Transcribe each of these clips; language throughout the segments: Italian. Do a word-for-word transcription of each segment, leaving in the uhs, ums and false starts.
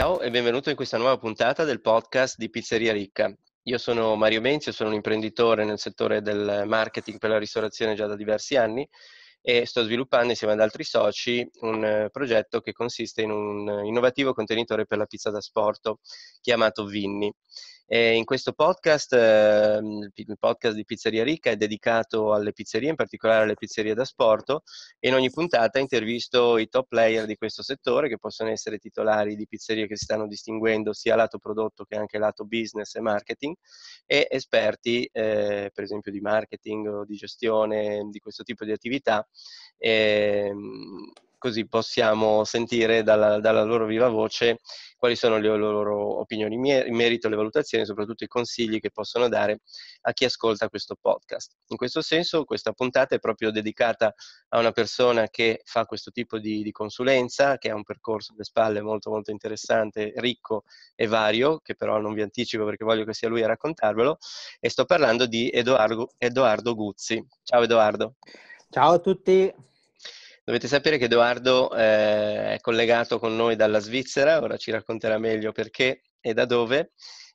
Ciao e benvenuto in questa nuova puntata del podcast di Pizzeria Ricca. Io sono Mario Benzio, sono un imprenditore nel settore del marketing per la ristorazione già da diversi anni e sto sviluppando insieme ad altri soci un eh, progetto che consiste in un innovativo contenitore per la pizza da sporto chiamato Vinny. E in questo podcast, eh, il podcast di Pizzeria Ricca è dedicato alle pizzerie, in particolare alle pizzerie da sporto, e in ogni puntata intervisto i top player di questo settore, che possono essere titolari di pizzerie che si stanno distinguendo sia lato prodotto che anche lato business e marketing, e esperti eh, per esempio di marketing o di gestione di questo tipo di attività, e, così possiamo sentire dalla, dalla loro viva voce quali sono le loro opinioni in merito alle valutazioni e soprattutto i consigli che possono dare a chi ascolta questo podcast. In questo senso questa puntata è proprio dedicata a una persona che fa questo tipo di, di consulenza, che ha un percorso alle spalle molto molto interessante, ricco e vario, che però non vi anticipo perché voglio che sia lui a raccontarvelo, e sto parlando di Edoardo, Edoardo Guzzi. Ciao Edoardo. Ciao a tutti. Dovete sapere che Edoardo eh, è collegato con noi dalla Svizzera, ora ci racconterà meglio perché e da dove,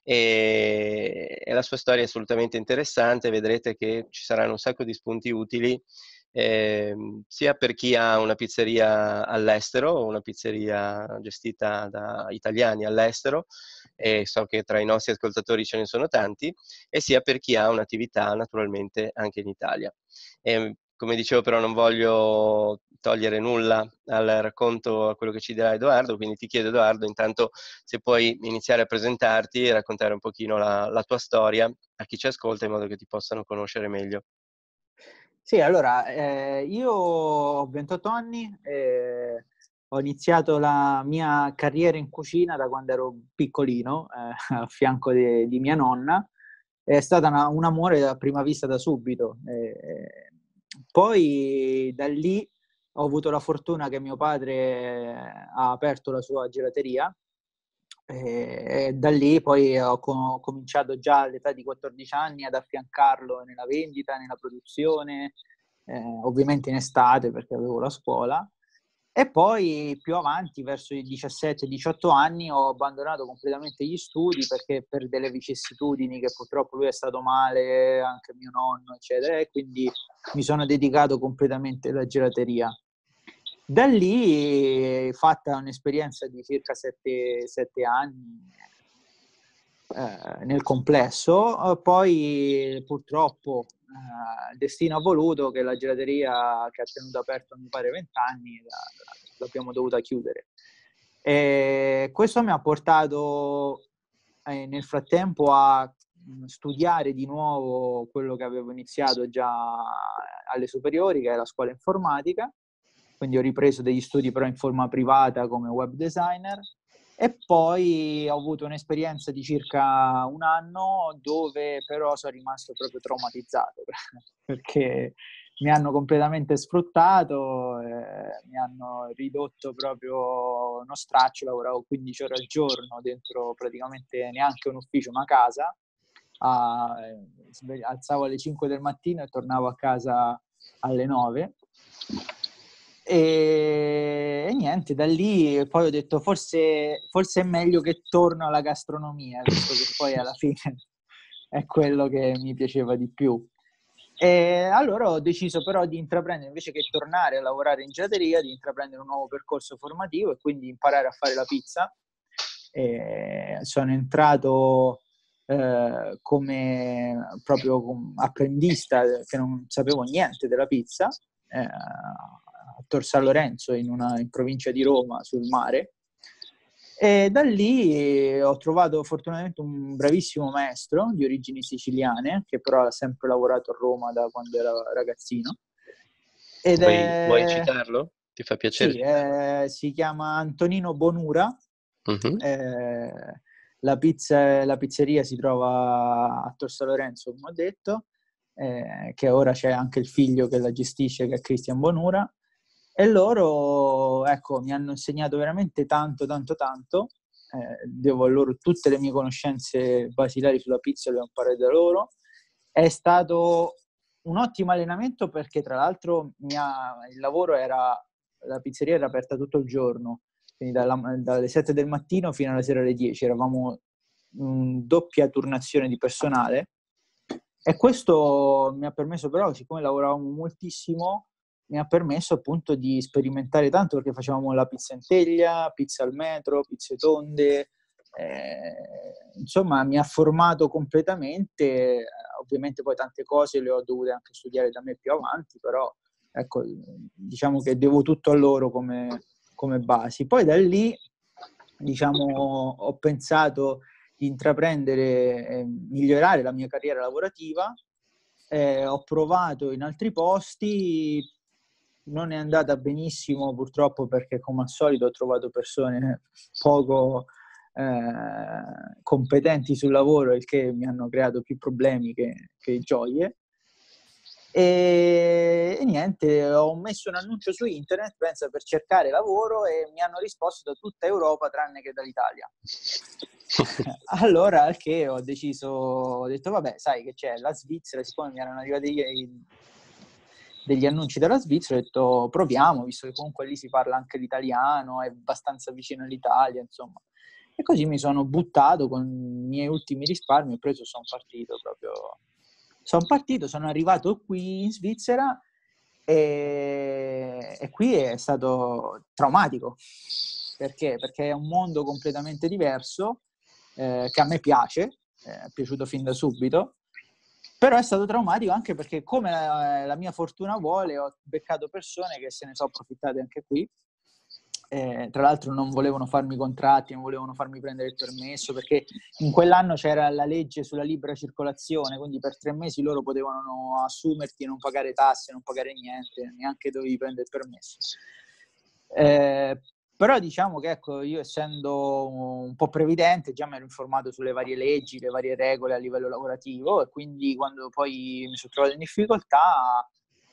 e, e la sua storia è assolutamente interessante. Vedrete che ci saranno un sacco di spunti utili, eh, sia per chi ha una pizzeria all'estero o una pizzeria gestita da italiani all'estero, e so che tra i nostri ascoltatori ce ne sono tanti, e sia per chi ha un'attività naturalmente anche in Italia. E, come dicevo, però non voglio togliere nulla al racconto, a quello che ci dirà Edoardo, quindi ti chiedo, Edoardo, intanto se puoi iniziare a presentarti e raccontare un pochino la, la tua storia a chi ci ascolta, in modo che ti possano conoscere meglio. Sì, allora, eh, io ho ventotto anni, eh, ho iniziato la mia carriera in cucina da quando ero piccolino, eh, a fianco de, di mia nonna. È stata una, un amore a prima vista da subito. Eh, poi da lì ho avuto la fortuna che mio padre ha aperto la sua gelateria. E da lì poi ho co- cominciato già all'età di quattordici anni ad affiancarlo nella vendita, nella produzione, eh, ovviamente in estate perché avevo la scuola. E poi più avanti, verso i diciassette diciotto anni, ho abbandonato completamente gli studi perché per delle vicissitudini che purtroppo lui è stato male, anche mio nonno, eccetera, e quindi mi sono dedicato completamente alla gelateria. Da lì, fatta un'esperienza di circa sette, sette anni eh, nel complesso, eh, poi purtroppo eh, il destino ha voluto che la gelateria che ha tenuto aperto mi pare vent'anni l'abbiamo dovuta chiudere. E questo mi ha portato eh, nel frattempo a studiare di nuovo quello che avevo iniziato già alle superiori, che è la scuola informatica. Quindi ho ripreso degli studi però in forma privata come web designer, e poi ho avuto un'esperienza di circa un anno dove però sono rimasto proprio traumatizzato perché mi hanno completamente sfruttato, eh, mi hanno ridotto proprio uno straccio. Lavoravo quindici ore al giorno dentro praticamente neanche un ufficio, una casa. A, eh, alzavo alle cinque del mattino e tornavo a casa alle nove. E, e niente, da lì poi ho detto forse, forse è meglio che torno alla gastronomia, visto che poi alla fine è quello che mi piaceva di più. E allora ho deciso però di intraprendere, invece che tornare a lavorare in gelateria, di intraprendere un nuovo percorso formativo e quindi imparare a fare la pizza. E sono entrato eh, come proprio come apprendista, che non sapevo niente della pizza, eh, a Tor San Lorenzo, in, una, in provincia di Roma, sul mare. E da lì ho trovato fortunatamente un bravissimo maestro di origini siciliane, che però ha sempre lavorato a Roma da quando era ragazzino. Ed Vuoi, vuoi è, citarlo? Ti fa piacere sì, citarlo? è, si chiama Antonino Bonura. Uh-huh. Eh, la, pizza, la pizzeria si trova a Tor San Lorenzo, come ho detto, eh, che ora c'è anche il figlio che la gestisce, che è Cristian Bonura. E loro, ecco, mi hanno insegnato veramente tanto, tanto, tanto. Eh, devo a loro tutte le mie conoscenze basilari sulla pizza, le ho imparate da loro. È stato un ottimo allenamento perché, tra l'altro, mia, il lavoro era, la pizzeria era aperta tutto il giorno, quindi dalla, dalle sette del mattino fino alla sera alle dieci, eravamo in doppia turnazione di personale, e questo mi ha permesso però, siccome lavoravamo moltissimo, mi ha permesso appunto di sperimentare tanto, perché facevamo la pizza in teglia, pizza al metro, pizze tonde, eh, insomma mi ha formato completamente. Ovviamente poi tante cose le ho dovute anche studiare da me più avanti, però ecco, diciamo che devo tutto a loro come, come basi. Poi da lì, diciamo, ho pensato di intraprendere e migliorare la mia carriera lavorativa. Eh, ho provato in altri posti, non è andata benissimo purtroppo, perché come al solito ho trovato persone poco eh, competenti sul lavoro, il che mi hanno creato più problemi che, che gioie. E, e niente, ho messo un annuncio su internet, pensa, per cercare lavoro, e mi hanno risposto da tutta Europa tranne che dall'Italia. Allora, al che ho deciso, ho detto vabbè, sai che c'è la Svizzera, siccome mi erano arrivati degli annunci dalla Svizzera, ho detto proviamo, visto che comunque lì si parla anche l'italiano, è abbastanza vicino all'Italia, insomma. E così mi sono buttato con i miei ultimi risparmi, ho preso, sono partito proprio... Sono partito, sono arrivato qui in Svizzera, e, e qui è stato traumatico. Perché? Perché è un mondo completamente diverso, eh, che a me piace, eh, è piaciuto fin da subito, però è stato traumatico anche perché, come la, la mia fortuna vuole, ho beccato persone che se ne sono approfittate anche qui. Eh, tra l'altro non volevano farmi contratti, non volevano farmi prendere il permesso, perché in quell'anno c'era la legge sulla libera circolazione, quindi per tre mesi loro potevano assumerti e non pagare tasse, non pagare niente, neanche dovevi prendere il permesso. Eh, però diciamo che, ecco, io essendo un po' previdente già mi ero informato sulle varie leggi, le varie regole a livello lavorativo, e quindi quando poi mi sono trovato in difficoltà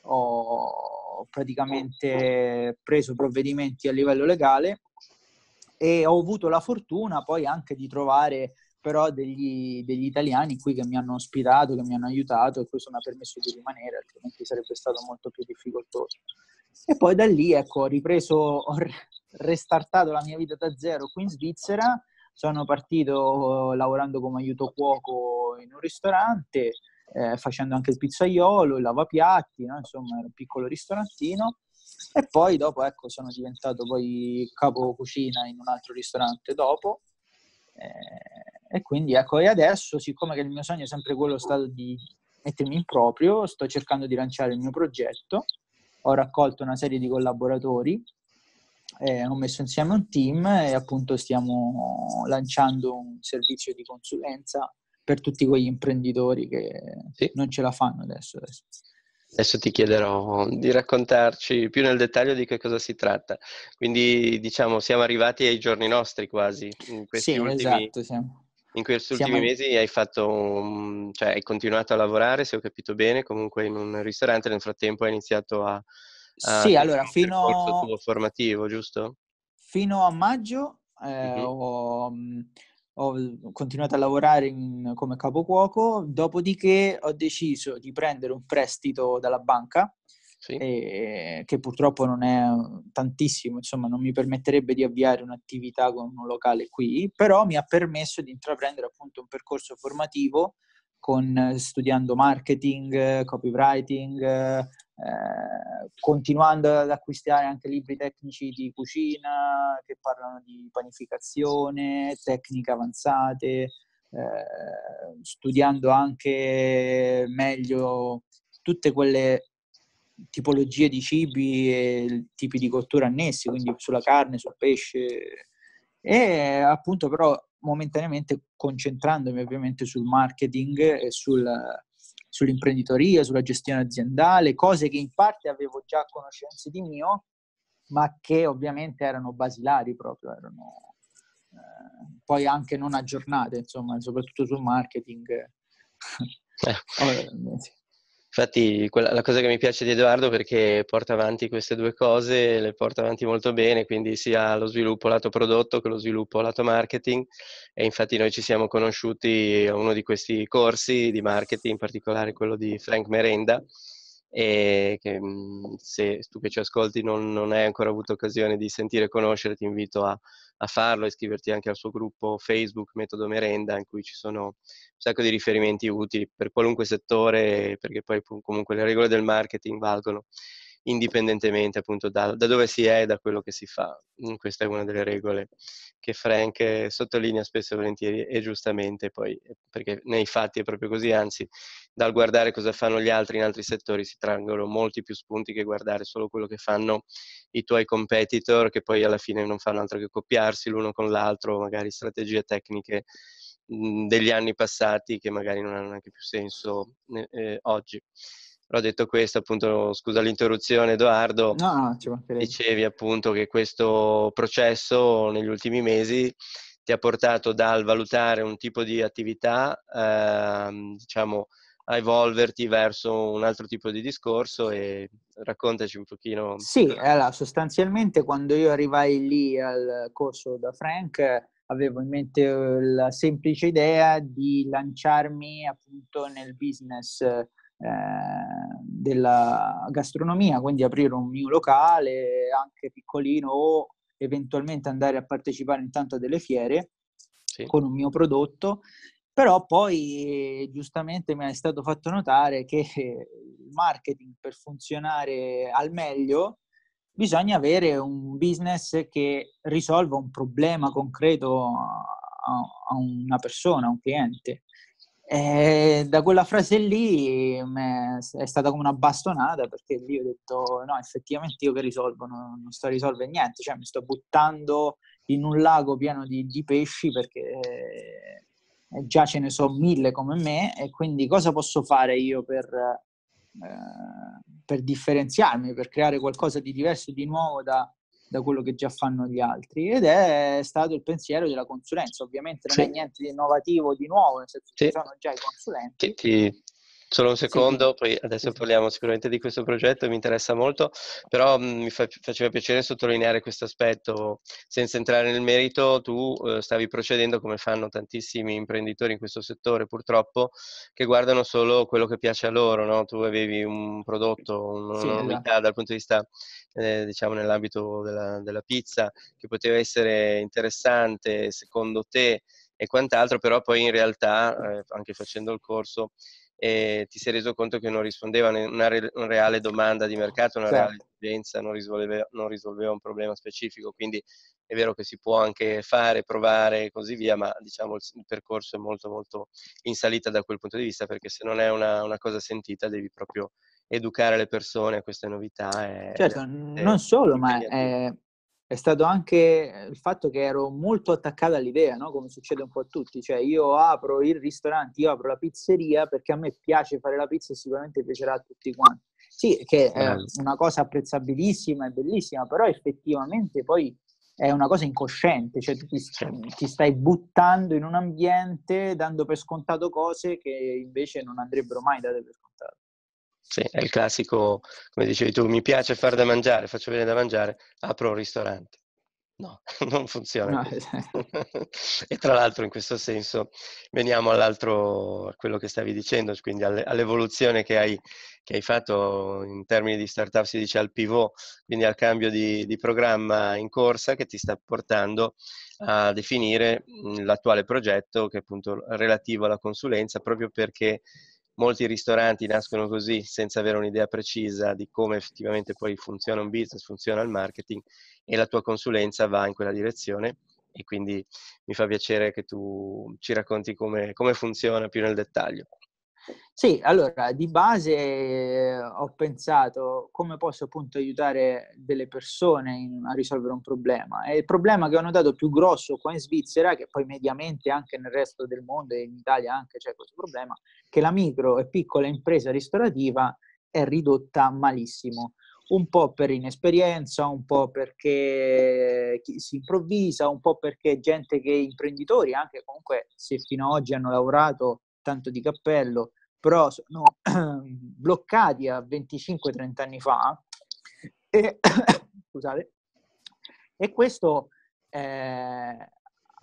ho praticamente preso provvedimenti a livello legale, e ho avuto la fortuna poi anche di trovare però degli, degli italiani qui che mi hanno ospitato, che mi hanno aiutato, e questo mi ha permesso di rimanere, altrimenti sarebbe stato molto più difficoltoso. E poi da lì, ecco, ho ripreso, ho restartato la mia vita da zero qui in Svizzera. Sono partito lavorando come aiuto cuoco in un ristorante, eh, facendo anche il pizzaiolo, il lavapiatti, no? Insomma, era un piccolo ristorantino. E poi dopo, ecco, sono diventato poi capo cucina in un altro ristorante dopo. Eh, e quindi, ecco, e adesso, siccome che il mio sogno è sempre quello stato di mettermi in proprio, sto cercando di lanciare il mio progetto. Ho raccolto una serie di collaboratori, eh, ho messo insieme un team, e appunto stiamo lanciando un servizio di consulenza per tutti quegli imprenditori che Sì. non ce la fanno adesso, adesso. Adesso ti chiederò di raccontarci più nel dettaglio di che cosa si tratta. Quindi, diciamo, siamo arrivati ai giorni nostri quasi. In questi Sì, ultimi, esatto, siamo, in questi siamo... ultimi mesi hai fatto, un- cioè hai continuato a lavorare, se ho capito bene, comunque in un ristorante. Nel frattempo hai iniziato a, a Sì, seguire allora, un percorso fino, tuo formativo, giusto? fino a maggio eh, Mhm. ho, ho continuato a lavorare in- come capocuoco, dopodiché ho deciso di prendere un prestito dalla banca, Sì. eh, che purtroppo non è tantissimo, insomma non mi permetterebbe di avviare un'attività con un locale qui, però mi ha permesso di intraprendere appunto un percorso formativo con, studiando marketing, copywriting, eh, continuando ad acquistare anche libri tecnici di cucina che parlano di panificazione, tecniche avanzate, eh, studiando anche meglio tutte quelle tipologie di cibi e tipi di cottura annessi, quindi sulla carne, sul pesce, e appunto però momentaneamente concentrandomi ovviamente sul marketing e sul, sull'imprenditoria, sulla gestione aziendale, cose che in parte avevo già conoscenze di mio, ma che ovviamente erano basilari proprio, erano eh, poi anche non aggiornate, insomma, soprattutto sul marketing. Eh. Oh, eh, sì. Infatti, quella, la cosa che mi piace di Edoardo, perché porta avanti queste due cose, le porta avanti molto bene, quindi sia lo sviluppo lato prodotto che lo sviluppo lato marketing. E infatti noi ci siamo conosciuti a uno di questi corsi di marketing, in particolare quello di Frank Merenda, e che mh, se tu che ci ascolti non, non hai ancora avuto occasione di sentire e conoscere, ti invito a, a farlo, iscriverti anche al suo gruppo Facebook Metodo Merenda, in cui ci sono un sacco di riferimenti utili per qualunque settore, perché poi comunque le regole del marketing valgono indipendentemente appunto da, da dove si è e da quello che si fa. Questa è una delle regole che Frank sottolinea spesso e volentieri, e giustamente poi, perché nei fatti è proprio così, anzi dal guardare cosa fanno gli altri in altri settori si traggono molti più spunti che guardare solo quello che fanno i tuoi competitor, che poi alla fine non fanno altro che copiarsi l'uno con l'altro, magari strategie tecniche mh, degli anni passati che magari non hanno neanche più senso eh, oggi. Però detto questo, appunto, scusa l'interruzione Edoardo, No, no, ci mancherebbe. dicevi appunto che questo processo negli ultimi mesi ti ha portato dal valutare un tipo di attività, ehm, diciamo, a evolverti verso un altro tipo di discorso, e raccontaci un pochino. Sì, allora, sostanzialmente quando io arrivai lì al corso da Frank avevo in mente eh, la semplice idea di lanciarmi appunto nel business eh, della gastronomia, quindi aprire un mio locale anche piccolino o eventualmente andare a partecipare intanto a delle fiere Sì, con un mio prodotto. Però poi giustamente mi è stato fatto notare che il marketing per funzionare al meglio bisogna avere un business che risolva un problema concreto a, a una persona, a un cliente. E da quella frase lì è stata come una bastonata, perché lì ho detto no, effettivamente io che risolvo? Non, non sto a risolvere niente, cioè mi sto buttando in un lago pieno di, di pesci perché eh, già ce ne so mille come me, e quindi cosa posso fare io per, eh, per differenziarmi, per creare qualcosa di diverso e di nuovo da, da quello che già fanno gli altri? Ed è stato il pensiero della consulenza. Ovviamente non è sì, niente di innovativo, di nuovo, nel senso ci sì. sono già i Ti, consulenti. ti- Solo un Sì, dimmi. secondo, poi Sì, adesso sì. parliamo sicuramente di questo progetto, mi interessa molto, però mh, mi fa- faceva piacere sottolineare questo aspetto. Senza entrare nel merito, tu eh, stavi procedendo come fanno tantissimi imprenditori in questo settore, purtroppo, che guardano solo quello che piace a loro, no? Tu avevi un prodotto, un- Sì, una esatto. novità dal punto di vista, eh, diciamo, nell'ambito della, della pizza, che poteva essere interessante secondo te e quant'altro, però poi in realtà, eh, anche facendo il corso, eh, ti sei reso conto che non rispondeva a una, re- una reale domanda di mercato, una reale Certo. esigenza, non risolveva, non risolveva un problema specifico. Quindi è vero che si può anche fare, provare e così via, ma diciamo il, il percorso è molto molto in salita da quel punto di vista, perché se non è una, una cosa sentita devi proprio educare le persone a queste novità, è Certo, non veramente solo, ma impegnativo. è, è stato anche il fatto che ero molto attaccato all'idea, no? Come succede un po' a tutti. Cioè, io apro il ristorante, io apro la pizzeria perché a me piace fare la pizza e sicuramente piacerà a tutti quanti. Sì, che è Bello. una cosa apprezzabilissima e bellissima, però effettivamente poi è una cosa incosciente, cioè tu ti, Sì. ti stai buttando in un ambiente dando per scontato cose che invece non andrebbero mai date per scontate. Sì, è il classico, come dicevi tu, mi piace fare da mangiare, faccio bene da mangiare, apro un ristorante. No, non funziona No, così. E tra l'altro in questo senso veniamo all'altro, a quello che stavi dicendo, quindi alle- all'evoluzione che hai, che hai fatto in termini di startup, si dice al pivot, quindi al cambio di, di programma in corsa, che ti sta portando a definire mh, l'attuale progetto, che è appunto relativo alla consulenza, proprio perché molti ristoranti nascono così, senza avere un'idea precisa di come effettivamente poi funziona un business, funziona il marketing, e la tua consulenza va in quella direzione, e quindi mi fa piacere che tu ci racconti come, come funziona più nel dettaglio. Sì, allora di base eh, ho pensato come posso appunto aiutare delle persone in- a risolvere un problema. E il problema che ho notato più grosso qua in Svizzera, che poi mediamente anche nel resto del mondo e in Italia anche c'è questo problema, che la micro e piccola impresa ristorativa è ridotta malissimo. Un po' per inesperienza, un po' perché chi si improvvisa, un po' perché gente che imprenditori, anche comunque se fino ad oggi hanno lavorato tanto di cappello, però sono bloccati a venticinque trenta anni fa e, scusate, e questo eh,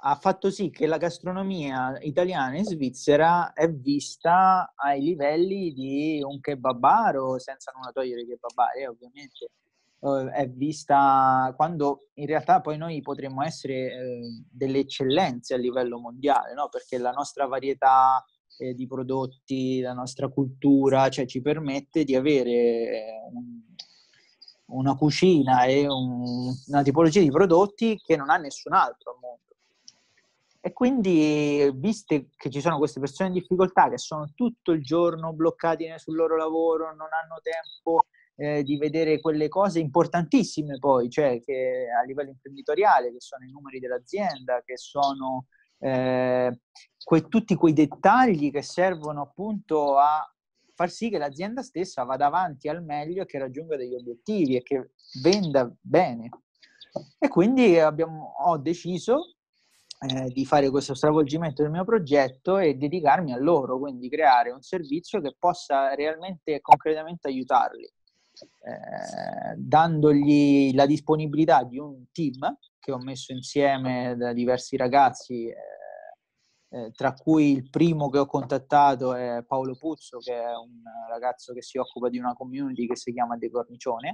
ha fatto sì che la gastronomia italiana in Svizzera è vista ai livelli di un kebabaro, senza nulla togliere i kebabari, eh, ovviamente. Uh, è vista quando in realtà poi noi potremmo essere eh, delle eccellenze a livello mondiale, no? Perché la nostra varietà eh, di prodotti, la nostra cultura, cioè ci permette di avere eh, un, una cucina e un, una tipologia di prodotti che non ha nessun altro al mondo. E quindi, viste che ci sono queste persone in difficoltà che sono tutto il giorno bloccati sul loro lavoro, non hanno tempo eh, di vedere quelle cose importantissime poi, cioè che a livello imprenditoriale, che sono i numeri dell'azienda, che sono eh, que- tutti quei dettagli che servono appunto a far sì che l'azienda stessa vada avanti al meglio e che raggiunga degli obiettivi e che venda bene. E quindi abbiamo, ho deciso eh, di fare questo stravolgimento del mio progetto e dedicarmi a loro, quindi creare un servizio che possa realmente e concretamente aiutarli, eh, dandogli la disponibilità di un team che ho messo insieme da diversi ragazzi, eh, eh, tra cui il primo che ho contattato è Paolo Puzzo, che è un ragazzo che si occupa di una community che si chiama De Cornicione.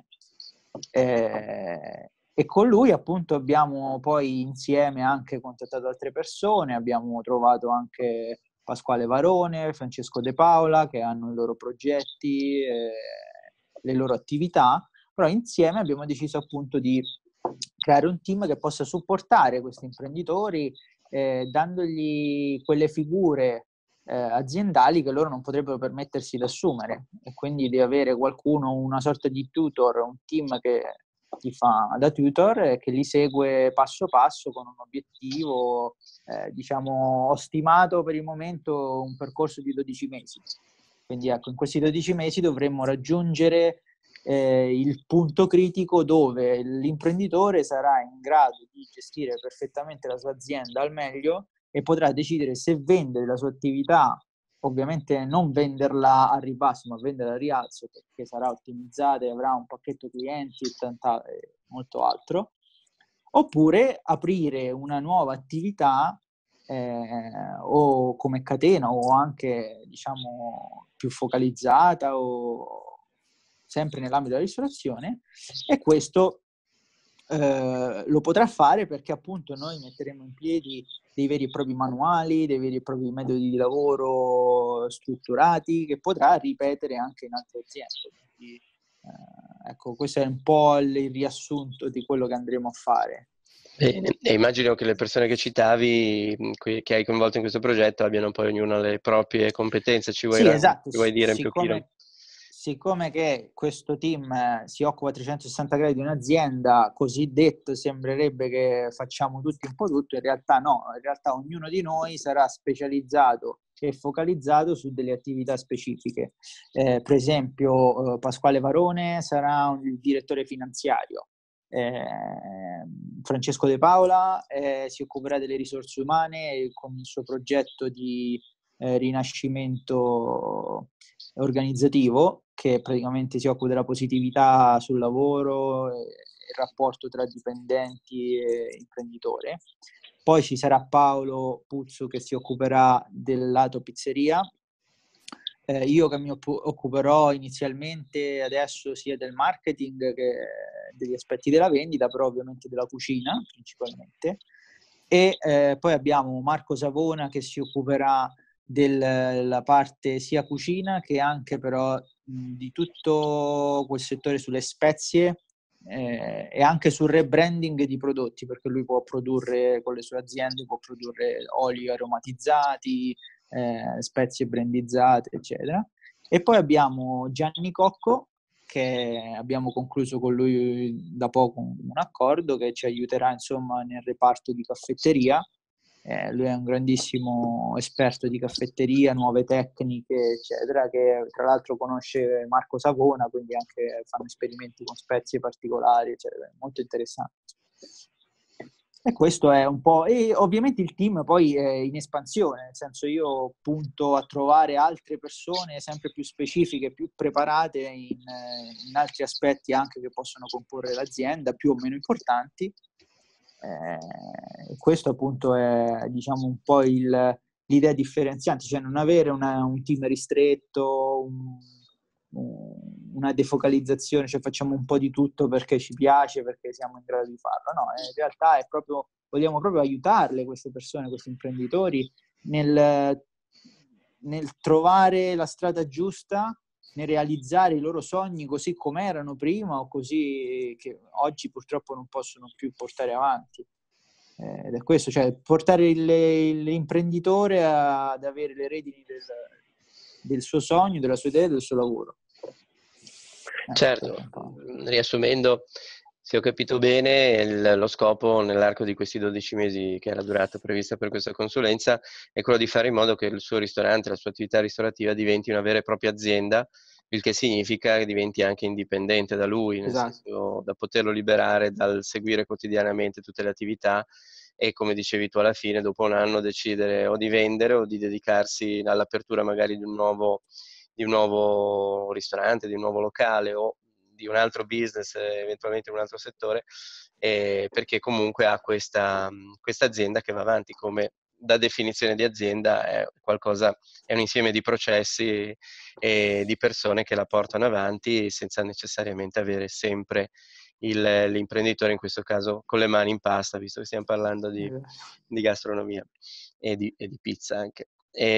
Eh, e con lui appunto abbiamo poi insieme anche contattato altre persone, abbiamo trovato anche Pasquale Varone, Francesco De Paola, che hanno i loro progetti, eh, le loro attività, però insieme abbiamo deciso appunto di creare un team che possa supportare questi imprenditori, eh, dandogli quelle figure eh, aziendali che loro non potrebbero permettersi di assumere, e quindi di avere qualcuno, una sorta di tutor, un team che ti fa da tutor e che li segue passo passo con un obiettivo, eh, diciamo, ho stimato per il momento un percorso di dodici mesi. Quindi ecco, in questi dodici mesi dovremmo raggiungere eh, il punto critico dove l'imprenditore sarà in grado di gestire perfettamente la sua azienda al meglio e potrà decidere se vendere la sua attività, ovviamente non venderla a ribasso, ma venderla a rialzo, perché sarà ottimizzata e avrà un pacchetto clienti e tanta, eh, molto altro, oppure aprire una nuova attività eh, o come catena o anche diciamo più focalizzata o sempre nell'ambito della ristorazione, e questo eh, lo potrà fare perché appunto noi metteremo in piedi dei veri e propri manuali, dei veri e propri metodi di lavoro strutturati che potrà ripetere anche in altre aziende. Quindi, eh, ecco, questo è un po' il riassunto di quello che andremo a fare. Bene, e immagino che le persone che citavi, che hai coinvolto in questo progetto, abbiano poi ognuna le proprie competenze. Ci vuoi, Sì, esatto, ci vuoi dire un pochino? siccome, siccome che questo team eh, si occupa a trecentosessanta gradi di un'azienda, così detto sembrerebbe che facciamo tutti un po' tutto, in realtà no, in realtà ognuno di noi sarà specializzato e focalizzato su delle attività specifiche. Eh, per esempio eh, Pasquale Varone sarà un, il direttore finanziario, eh, Francesco De Paola eh, si occuperà delle risorse umane con il suo progetto di eh, rinascimento organizzativo che praticamente si occupa della positività sul lavoro e il rapporto tra dipendenti e imprenditore. Poi ci sarà Paolo Puzzo che si occuperà del lato pizzeria. Eh, io che mi occuperò inizialmente adesso sia del marketing che degli aspetti della vendita, però ovviamente della cucina principalmente. E eh, poi abbiamo Marco Savona che si occuperà della parte sia cucina che anche però mh, di tutto quel settore sulle spezie eh, e anche sul rebranding di prodotti, perché lui può produrre con le sue aziende, può produrre oli aromatizzati, eh, spezie brandizzate, eccetera. E poi abbiamo Gianni Cocco, che abbiamo concluso con lui da poco un accordo che ci aiuterà insomma nel reparto di caffetteria. Eh, lui è un grandissimo esperto di caffetteria, nuove tecniche, eccetera, che tra l'altro conosce Marco Savona, quindi anche fanno esperimenti con spezie particolari, eccetera. Molto interessante. E questo è un po', e ovviamente il team poi è in espansione, nel senso io punto a trovare altre persone sempre più specifiche, più preparate in, in altri aspetti anche che possono comporre l'azienda, più o meno importanti, Eh, questo appunto è, diciamo, un po' il, l'idea differenziante, cioè non avere una, un team ristretto, un, una defocalizzazione, cioè facciamo un po' di tutto perché ci piace, perché siamo in grado di farlo. No, in realtà è proprio, vogliamo proprio aiutarle queste persone, questi imprenditori nel, nel trovare la strada giusta, nel realizzare i loro sogni così come erano prima o così che oggi purtroppo non possono più portare avanti. Eh, ed è questo, cioè portare il, l'imprenditore a, ad avere le redini del, del suo sogno, della sua idea, del suo lavoro. Eh, Certo, riassumendo, se ho capito bene, il, lo scopo nell'arco di questi dodici mesi che è la durata prevista per questa consulenza è quello di fare in modo che il suo ristorante, la sua attività ristorativa diventi una vera e propria azienda, il che significa che diventi anche indipendente da lui, nel esatto. senso da poterlo liberare dal seguire quotidianamente tutte le attività e, come dicevi tu, alla fine, dopo un anno, decidere o di vendere o di dedicarsi all'apertura magari di un nuovo di un nuovo ristorante, di un nuovo locale o di un altro business, eventualmente in un altro settore, eh, perché comunque ha questa, questa azienda che va avanti come da definizione di azienda è qualcosa, è un insieme di processi e di persone che la portano avanti senza necessariamente avere sempre il, l'imprenditore, in questo caso con le mani in pasta, visto che stiamo parlando di, di gastronomia e di, e di pizza anche.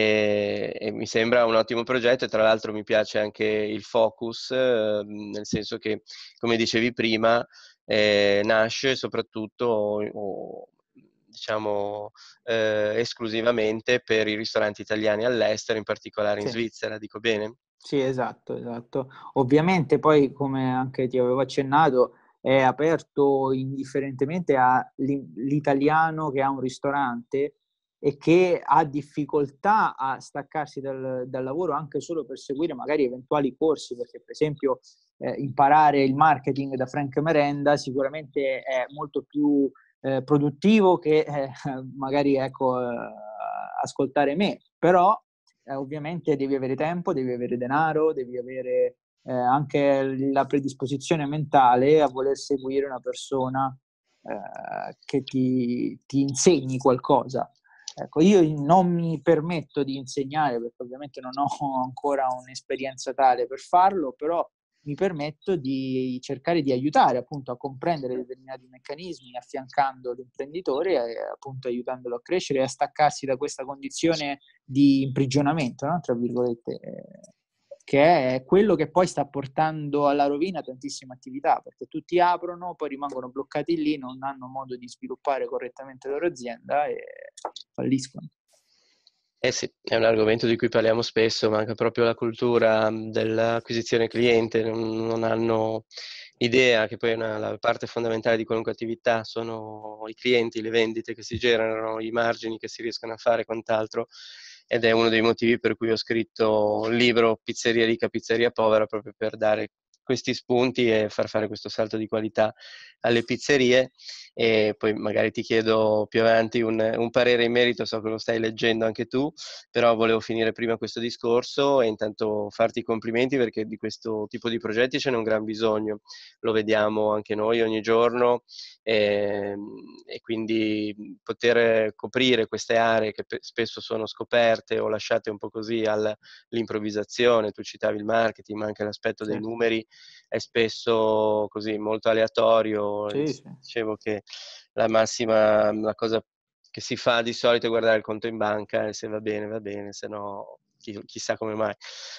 E, e mi sembra un ottimo progetto e tra l'altro mi piace anche il focus, eh, nel senso che, come dicevi prima, eh, nasce soprattutto o, o, diciamo eh, esclusivamente per i ristoranti italiani all'estero, in particolare in Sì. Svizzera, dico bene? Sì, esatto, esatto. Ovviamente poi, come anche ti avevo accennato, è aperto indifferentemente all'italiano che ha un ristorante e che ha difficoltà a staccarsi dal, dal lavoro anche solo per seguire magari eventuali corsi, perché per esempio eh, imparare il marketing da Frank Merenda sicuramente è molto più eh, produttivo che eh, magari ecco, eh, ascoltare me, però eh, ovviamente devi avere tempo, devi avere denaro, devi avere eh, anche la predisposizione mentale a voler seguire una persona eh, che ti, ti insegni qualcosa. Ecco, io non mi permetto di insegnare perché ovviamente non ho ancora un'esperienza tale per farlo, però mi permetto di cercare di aiutare appunto a comprendere determinati meccanismi, affiancando l'imprenditore e appunto aiutandolo a crescere e a staccarsi da questa condizione di imprigionamento, no? Tra virgolette, eh, che è quello che poi sta portando alla rovina tantissime attività, perché tutti aprono, poi rimangono bloccati lì, non hanno modo di sviluppare correttamente la loro azienda e falliscono. Eh sì, è un argomento di cui parliamo spesso, manca proprio la cultura dell'acquisizione cliente, non, non hanno idea che poi una, la parte fondamentale di qualunque attività sono i clienti, le vendite che si generano, i margini che si riescono a fare e quant'altro, ed è uno dei motivi per cui ho scritto il libro Pizzeria ricca, pizzeria povera, proprio per dare questi spunti e far fare questo salto di qualità alle pizzerie. E poi magari ti chiedo più avanti un, un parere in merito, so che lo stai leggendo anche tu, però volevo finire prima questo discorso e intanto farti i complimenti perché di questo tipo di progetti ce n'è un gran bisogno, lo vediamo anche noi ogni giorno e, e quindi poter coprire queste aree che spesso sono scoperte o lasciate un po' così all'improvvisazione, tu citavi il marketing ma anche l'aspetto dei Sì, numeri è spesso così molto aleatorio, sì, sì. dicevo che la massima, la cosa che si fa di solito è guardare il conto in banca e se va bene va bene, se no chi, chissà come mai.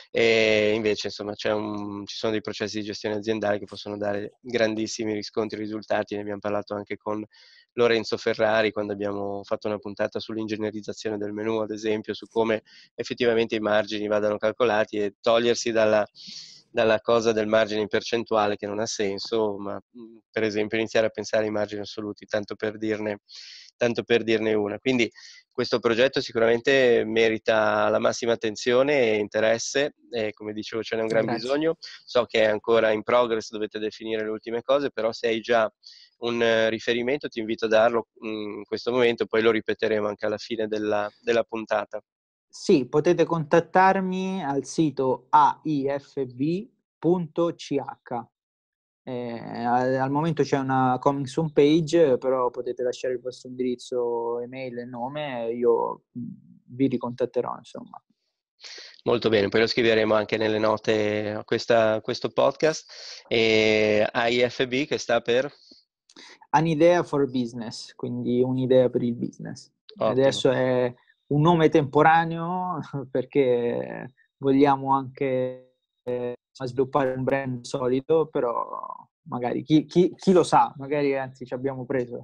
E invece insomma c'è un, ci sono dei processi di gestione aziendale che possono dare grandissimi riscontri e risultati, ne abbiamo parlato anche con Lorenzo Ferrari quando abbiamo fatto una puntata sull'ingegnerizzazione del menù, ad esempio, su come effettivamente i margini vadano calcolati e togliersi dalla dalla cosa del margine in percentuale che non ha senso, ma per esempio iniziare a pensare ai margini assoluti, tanto per dirne, tanto per dirne una. Quindi questo progetto sicuramente merita la massima attenzione e interesse e come dicevo ce n'è un gran Grazie. bisogno. So che è ancora in progress, dovete definire le ultime cose, però se hai già un uh, riferimento ti invito a darlo mh, in questo momento, poi lo ripeteremo anche alla fine della, della puntata. Sì, potete contattarmi al sito a i f b punto c h. Eh, al, al momento c'è una coming soon page, però potete lasciare il vostro indirizzo email e nome e io vi ricontatterò, insomma. Molto bene, poi lo scriveremo anche nelle note a questa, a questo podcast. E A I F B che sta per? An idea for business, quindi un'idea per il business. Ottimo. Adesso è un nome temporaneo perché vogliamo anche eh, sviluppare un brand solido, però magari chi, chi, chi lo sa, magari anzi ci abbiamo preso.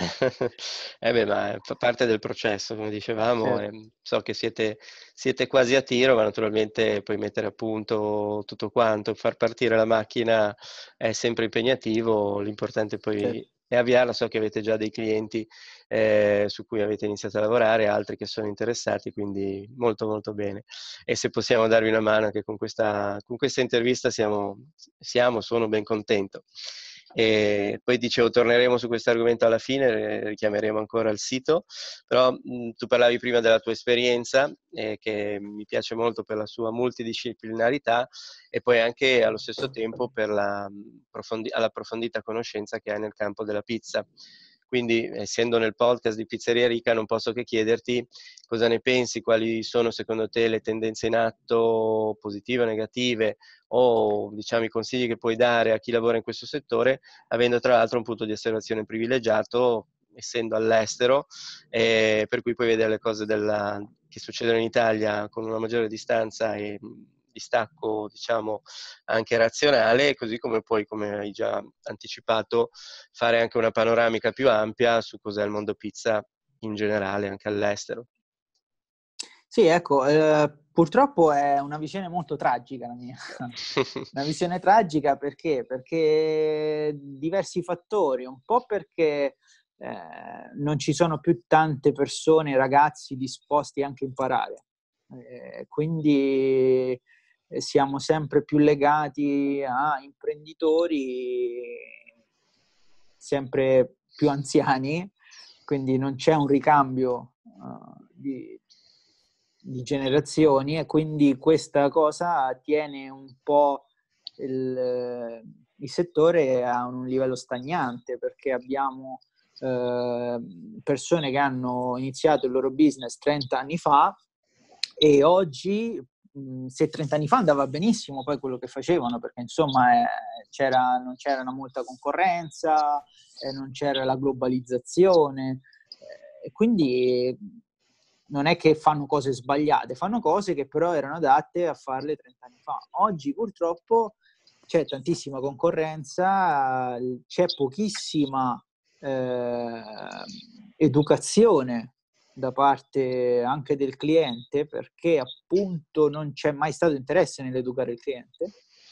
Eh beh, ma fa parte del processo, come dicevamo, Certo. e so che siete, siete quasi a tiro, ma naturalmente poi mettere a punto tutto quanto, far partire la macchina è sempre impegnativo, l'importante poi Certo. è avviarla. So che avete già dei clienti eh, su cui avete iniziato a lavorare, altri che sono interessati, quindi molto molto bene. E se possiamo darvi una mano anche con questa, con questa intervista siamo, siamo, sono ben contento. E poi dicevo, torneremo su questo argomento alla fine, richiameremo ancora il sito, però mh, tu parlavi prima della tua esperienza, eh, che mi piace molto per la sua multidisciplinarità e poi anche allo stesso tempo per la profondi- all'approfondita conoscenza che hai nel campo della pizza. Quindi, essendo nel podcast di Pizzeria Ricca, non posso che chiederti cosa ne pensi, quali sono secondo te le tendenze in atto, positive o negative, o diciamo i consigli che puoi dare a chi lavora in questo settore, avendo tra l'altro un punto di osservazione privilegiato, essendo all'estero, eh, per cui puoi vedere le cose della, che succedono in Italia con una maggiore distanza e distacco, diciamo, anche razionale, così come poi, come hai già anticipato, fare anche una panoramica più ampia su cos'è il mondo pizza in generale, anche all'estero. Sì, ecco, eh, purtroppo è una visione molto tragica la mia. Una visione tragica perché? Perché diversi fattori, un po' perché eh, non ci sono più tante persone, ragazzi disposti anche a imparare. Eh, quindi eh, siamo sempre più legati a imprenditori sempre più anziani, quindi non c'è un ricambio uh, di, di generazioni e quindi questa cosa tiene un po' il, il settore a un livello stagnante perché abbiamo eh, persone che hanno iniziato il loro business trenta anni fa e oggi mh, se trenta anni fa andava benissimo poi quello che facevano perché insomma eh, c'era, non c'era una molta concorrenza, eh, non c'era la globalizzazione eh, e quindi non è che fanno cose sbagliate, fanno cose che però erano adatte a farle trenta anni fa. Oggi purtroppo c'è tantissima concorrenza, c'è pochissima eh, educazione da parte anche del cliente perché appunto non c'è mai stato interesse nell'educare il cliente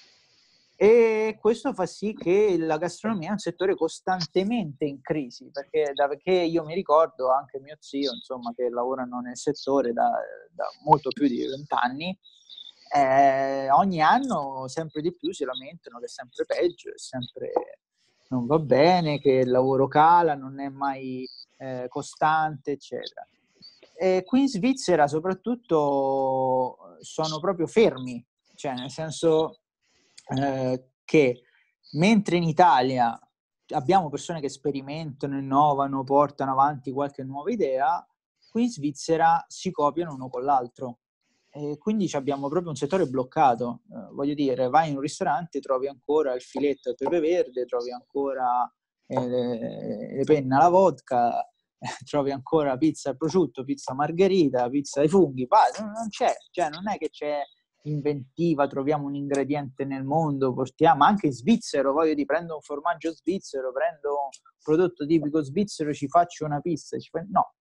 e questo fa sì che la gastronomia è un settore costantemente in crisi perché da che io mi ricordo anche mio zio insomma che lavorano nel settore da, da molto più di vent'anni eh, ogni anno sempre di più si lamentano che è sempre peggio, è sempre non va bene, che il lavoro cala, non è mai eh, costante, eccetera. E qui in Svizzera soprattutto sono proprio fermi, cioè nel senso eh, che mentre in Italia abbiamo persone che sperimentano, innovano, portano avanti qualche nuova idea, qui in Svizzera si copiano uno con l'altro. E quindi abbiamo proprio un settore bloccato. Eh, voglio dire, vai in un ristorante, trovi ancora il filetto al pepe verde, trovi ancora eh, le, le penne alla vodka, trovi ancora pizza al prosciutto, pizza margherita, pizza ai funghi, bah, non c'è, cioè non è che c'è inventiva, troviamo un ingrediente nel mondo, portiamo anche in svizzero, voglio dire, prendo un formaggio svizzero, prendo un prodotto tipico svizzero, ci faccio una pizza, ci fa... no.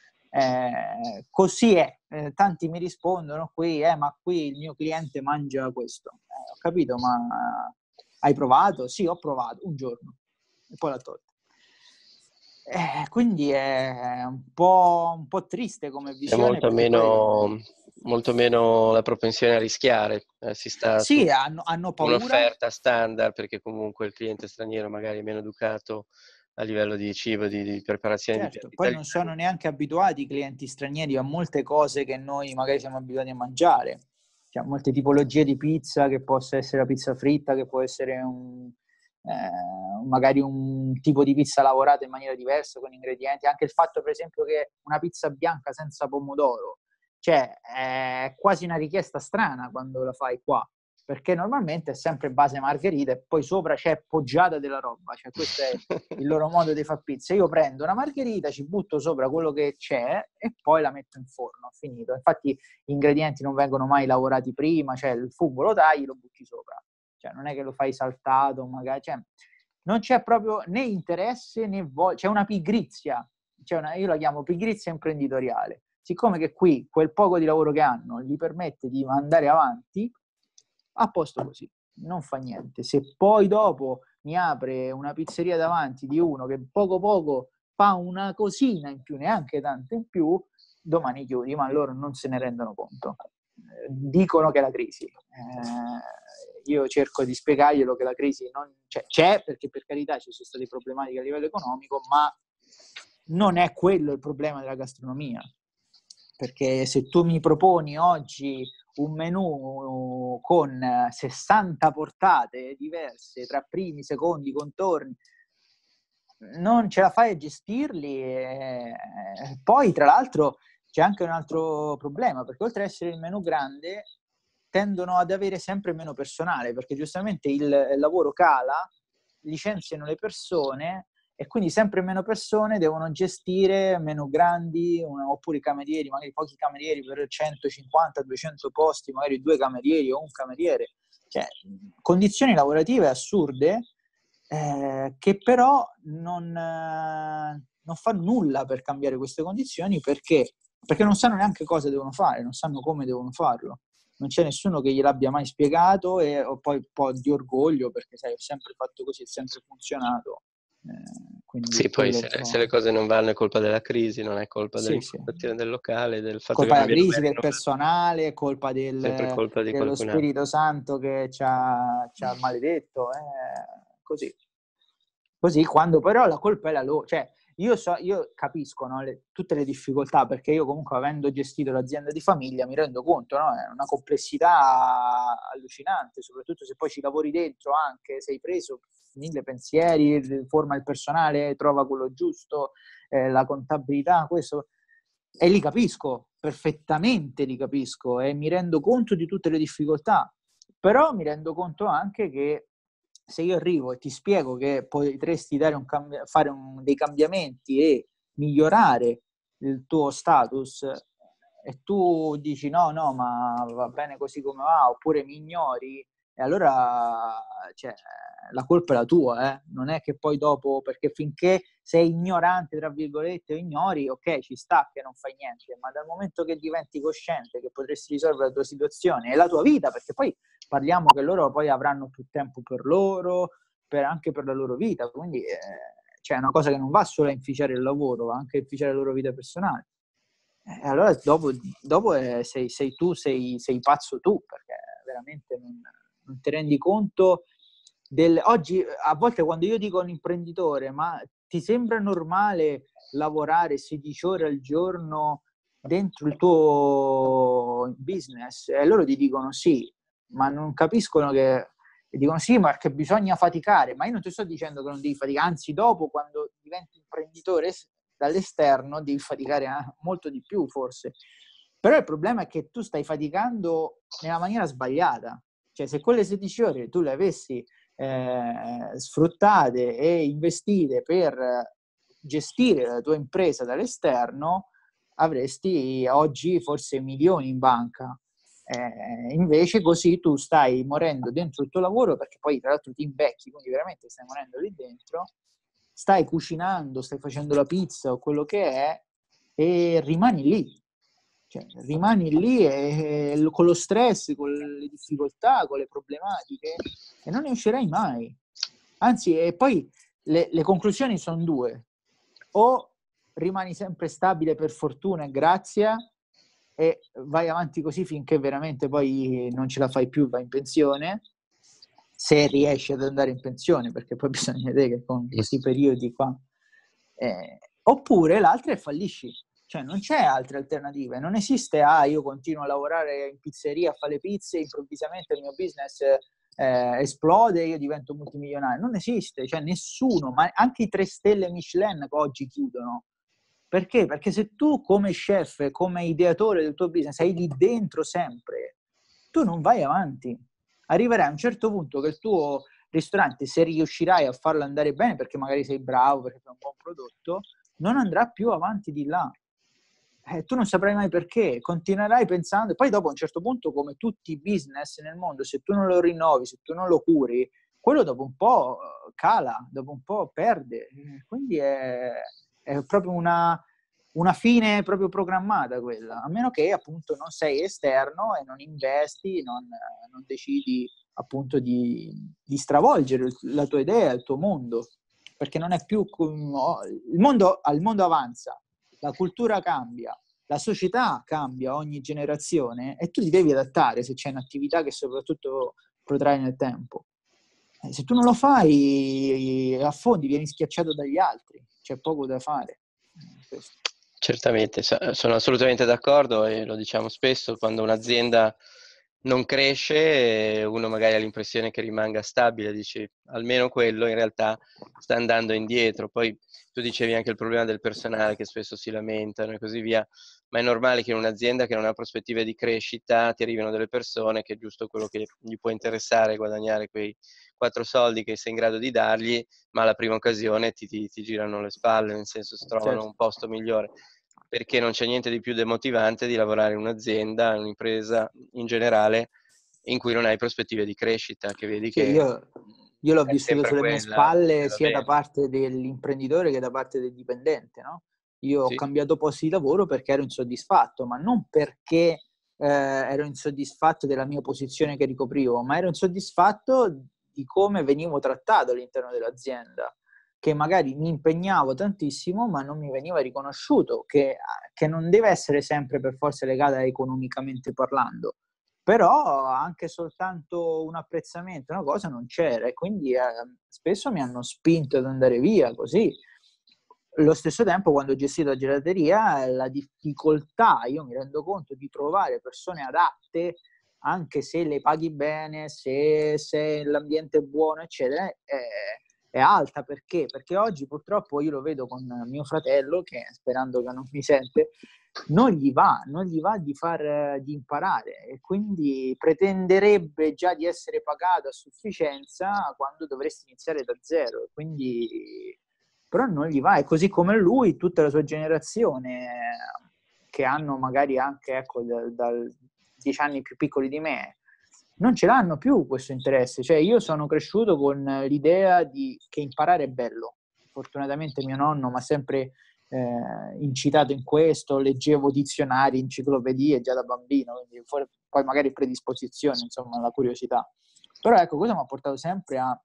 Eh, così è, eh, tanti mi rispondono qui, eh, ma qui il mio cliente mangia questo. Eh, ho capito, ma hai provato? Sì, ho provato un giorno e poi l'ho tolto. Eh, quindi è un po', un po' triste come C'è visione molto perché poi meno, molto meno la propensione a rischiare, eh, si sta su sì, hanno, hanno paura. un'offerta standard perché comunque il cliente straniero magari è meno educato a livello di cibo, di, di preparazione di Certo, piatti poi non italiani. sono neanche abituati i clienti stranieri a molte cose che noi magari siamo abituati a mangiare. Cioè, molte tipologie di pizza, che possa essere la pizza fritta, che può essere un, eh, magari un tipo di pizza lavorata in maniera diversa, con ingredienti, anche il fatto per esempio che una pizza bianca senza pomodoro, cioè è quasi una richiesta strana quando la fai qua, perché normalmente è sempre base margherita e poi sopra c'è poggiata della roba, cioè questo è il loro modo di fare pizza. Io prendo una margherita, ci butto sopra quello che c'è e poi la metto in forno, finito. Infatti gli ingredienti non vengono mai lavorati prima, cioè il fungo lo tagli, lo butti sopra, cioè non è che lo fai saltato magari, cioè, non c'è proprio né interesse né voglia, c'è una pigrizia, c'è una, io la chiamo pigrizia imprenditoriale. Siccome che qui quel poco di lavoro che hanno gli permette di andare avanti, a posto così, non fa niente. Se poi dopo mi apre una pizzeria davanti di uno che poco poco fa una cosina in più, neanche tanto in più, domani chiudi, ma loro non se ne rendono conto. Eh, dicono che è la crisi. Eh, io cerco di spiegarglielo che la crisi non c'è, c'è, perché per carità ci sono state problematiche a livello economico, ma non è quello il problema della gastronomia. Perché se tu mi proponi oggi un menù con sessanta portate diverse tra primi, secondi, contorni, non ce la fai a gestirli. E poi tra l'altro c'è anche un altro problema, perché oltre ad essere il menù grande tendono ad avere sempre meno personale, perché giustamente il, il lavoro cala, licenziano le persone e quindi sempre meno persone devono gestire meno grandi, una, oppure i camerieri, magari pochi camerieri per centocinquanta duecento posti, magari due camerieri o un cameriere, cioè condizioni lavorative assurde, eh, che però non, eh, non fanno nulla per cambiare queste condizioni, perché perché non sanno neanche cosa devono fare, non sanno come devono farlo. Non c'è nessuno che gliel'abbia mai spiegato, e ho poi un po' di orgoglio perché sai, ho sempre fatto così, è sempre funzionato. Eh, quindi Sì, poi quello se, un po'... se le cose non vanno è colpa della crisi, non è colpa Sì, sì. dell'impostazione del locale, del fatto che Colpa non della viene crisi, ben del rinnovato, personale, colpa sempre del, colpa di dello qualcun altro. Spirito Santo che ci ha, ci ha maledetto. Eh, così. Così, quando però la colpa è la loro, cioè io, so, io capisco, no, le, tutte le difficoltà, perché io comunque avendo gestito l'azienda di famiglia mi rendo conto, no, è una complessità allucinante, soprattutto se poi ci lavori dentro anche, sei preso mille pensieri, forma il personale, trova quello giusto, eh, la contabilità, questo, e li capisco, perfettamente li capisco e mi rendo conto di tutte le difficoltà, però mi rendo conto anche che se io arrivo e ti spiego che potresti dare un cambi- fare un, dei cambiamenti e migliorare il tuo status, e tu dici no, no, ma va bene così come va, oppure mi ignori, e allora cioè, la colpa è la tua, eh? Non è che poi dopo, perché finché sei ignorante, tra virgolette, o ignori, ok, ci sta che non fai niente, ma dal momento che diventi cosciente che potresti risolvere la tua situazione e la tua vita, perché poi parliamo che loro poi avranno più tempo per loro, per, anche per la loro vita, quindi eh, cioè è una cosa che non va solo a inficiare il lavoro, va anche a inficiare la loro vita personale. E allora dopo, dopo eh, sei, sei tu, sei, sei pazzo tu, perché veramente non, non ti rendi conto del... Oggi, a volte quando io dico a un imprenditore, ma ti sembra normale lavorare sedici ore al giorno dentro il tuo business? E loro ti dicono sì, ma non capiscono che... E dicono sì, ma che bisogna faticare. Ma io non ti sto dicendo che non devi faticare, anzi dopo, quando diventi imprenditore dall'esterno, devi faticare molto di più forse. Però il problema è che tu stai faticando nella maniera sbagliata. Cioè se quelle sedici ore tu le avessi eh, sfruttate e investite per gestire la tua impresa dall'esterno, avresti oggi forse milioni in banca. Eh, invece così tu stai morendo dentro il tuo lavoro, perché poi tra l'altro ti invecchi, quindi veramente stai morendo lì dentro, stai cucinando, stai facendo la pizza o quello che è e rimani lì. Cioè, rimani lì e, e, con lo stress, con le difficoltà, con le problematiche, e non ne uscirai mai. Anzi, e poi le, le conclusioni sono due: o rimani sempre stabile per fortuna e grazia e vai avanti così finché veramente poi non ce la fai più, vai in pensione, se riesci ad andare in pensione, perché poi bisogna vedere che con questi periodi qua eh, oppure l'altra è fallisci, cioè non c'è altre alternative, non esiste ah io continuo a lavorare in pizzeria a fare le pizze, improvvisamente il mio business eh, esplode e io divento multimilionario. Non esiste, cioè nessuno, ma anche i tre stelle Michelin che oggi chiudono. Perché? Perché se tu come chef, come ideatore del tuo business sei lì dentro sempre, tu non vai avanti. Arriverai a un certo punto che il tuo ristorante, se riuscirai a farlo andare bene, perché magari sei bravo, perché fai un buon prodotto, non andrà più avanti di là. Eh, tu non saprai mai perché, continuerai pensando, e poi dopo a un certo punto, come tutti i business nel mondo, se tu non lo rinnovi, se tu non lo curi, quello dopo un po' cala, dopo un po' perde. Quindi è, è proprio una, una fine proprio programmata quella, a meno che appunto non sei esterno e non investi, non, non decidi appunto di, di stravolgere la tua idea, il tuo mondo, perché non è più il mondo, il mondo avanza, la cultura cambia, la società cambia ogni generazione e tu ti devi adattare se c'è un'attività che soprattutto protrae nel tempo. Eh, se tu non lo fai, affondi, vieni schiacciato dagli altri, c'è poco da fare. Questo. Certamente, sono assolutamente d'accordo e lo diciamo spesso, quando un'azienda non cresce, uno magari ha l'impressione che rimanga stabile, dici almeno quello, in realtà sta andando indietro. Poi tu dicevi anche il problema del personale che spesso si lamentano e così via, ma è normale che in un'azienda che non ha prospettive di crescita ti arrivino delle persone che è giusto quello che gli può interessare è guadagnare quei quattro soldi che sei in grado di dargli, ma alla prima occasione ti, ti, ti girano le spalle, nel senso si trovano Certo. un posto migliore. Perché non c'è niente di più demotivante di lavorare in un'azienda, in un'impresa in generale, in cui non hai prospettive di crescita, che vedi Sì, che io, io l'ho è vissuto sempre sulle mie quella spalle e va sia da bene. parte dell'imprenditore che da parte del dipendente, no? Io ho Sì, cambiato posto di lavoro perché ero insoddisfatto, ma non perché eh, ero insoddisfatto della mia posizione che ricoprivo, ma ero insoddisfatto di come venivo trattato all'interno dell'azienda, che magari mi impegnavo tantissimo, ma non mi veniva riconosciuto, che, che non deve essere sempre per forza legata economicamente parlando, però anche soltanto un apprezzamento, una cosa non c'era, e quindi eh, spesso mi hanno spinto ad andare via così. Allo stesso tempo, quando ho gestito la gelateria, la difficoltà, io mi rendo conto, di trovare persone adatte, anche se le paghi bene, se, se l'ambiente è buono, eccetera, è, è alta. Perché? Perché oggi purtroppo io lo vedo con mio fratello, che sperando che non mi sente, non gli va, non gli va di far di imparare, e quindi pretenderebbe già di essere pagato a sufficienza quando dovresti iniziare da zero. Quindi però non gli va, e così come lui, tutta la sua generazione, che hanno magari anche ecco, da, da dieci anni più piccoli di me, non ce l'hanno più questo interesse. Cioè io sono cresciuto con l'idea di che imparare è bello. Fortunatamente mio nonno mi ha sempre eh, incitato in questo, leggevo dizionari, enciclopedie già da bambino, quindi for- poi magari predisposizione, insomma, la curiosità. Però ecco, questo mi ha portato sempre a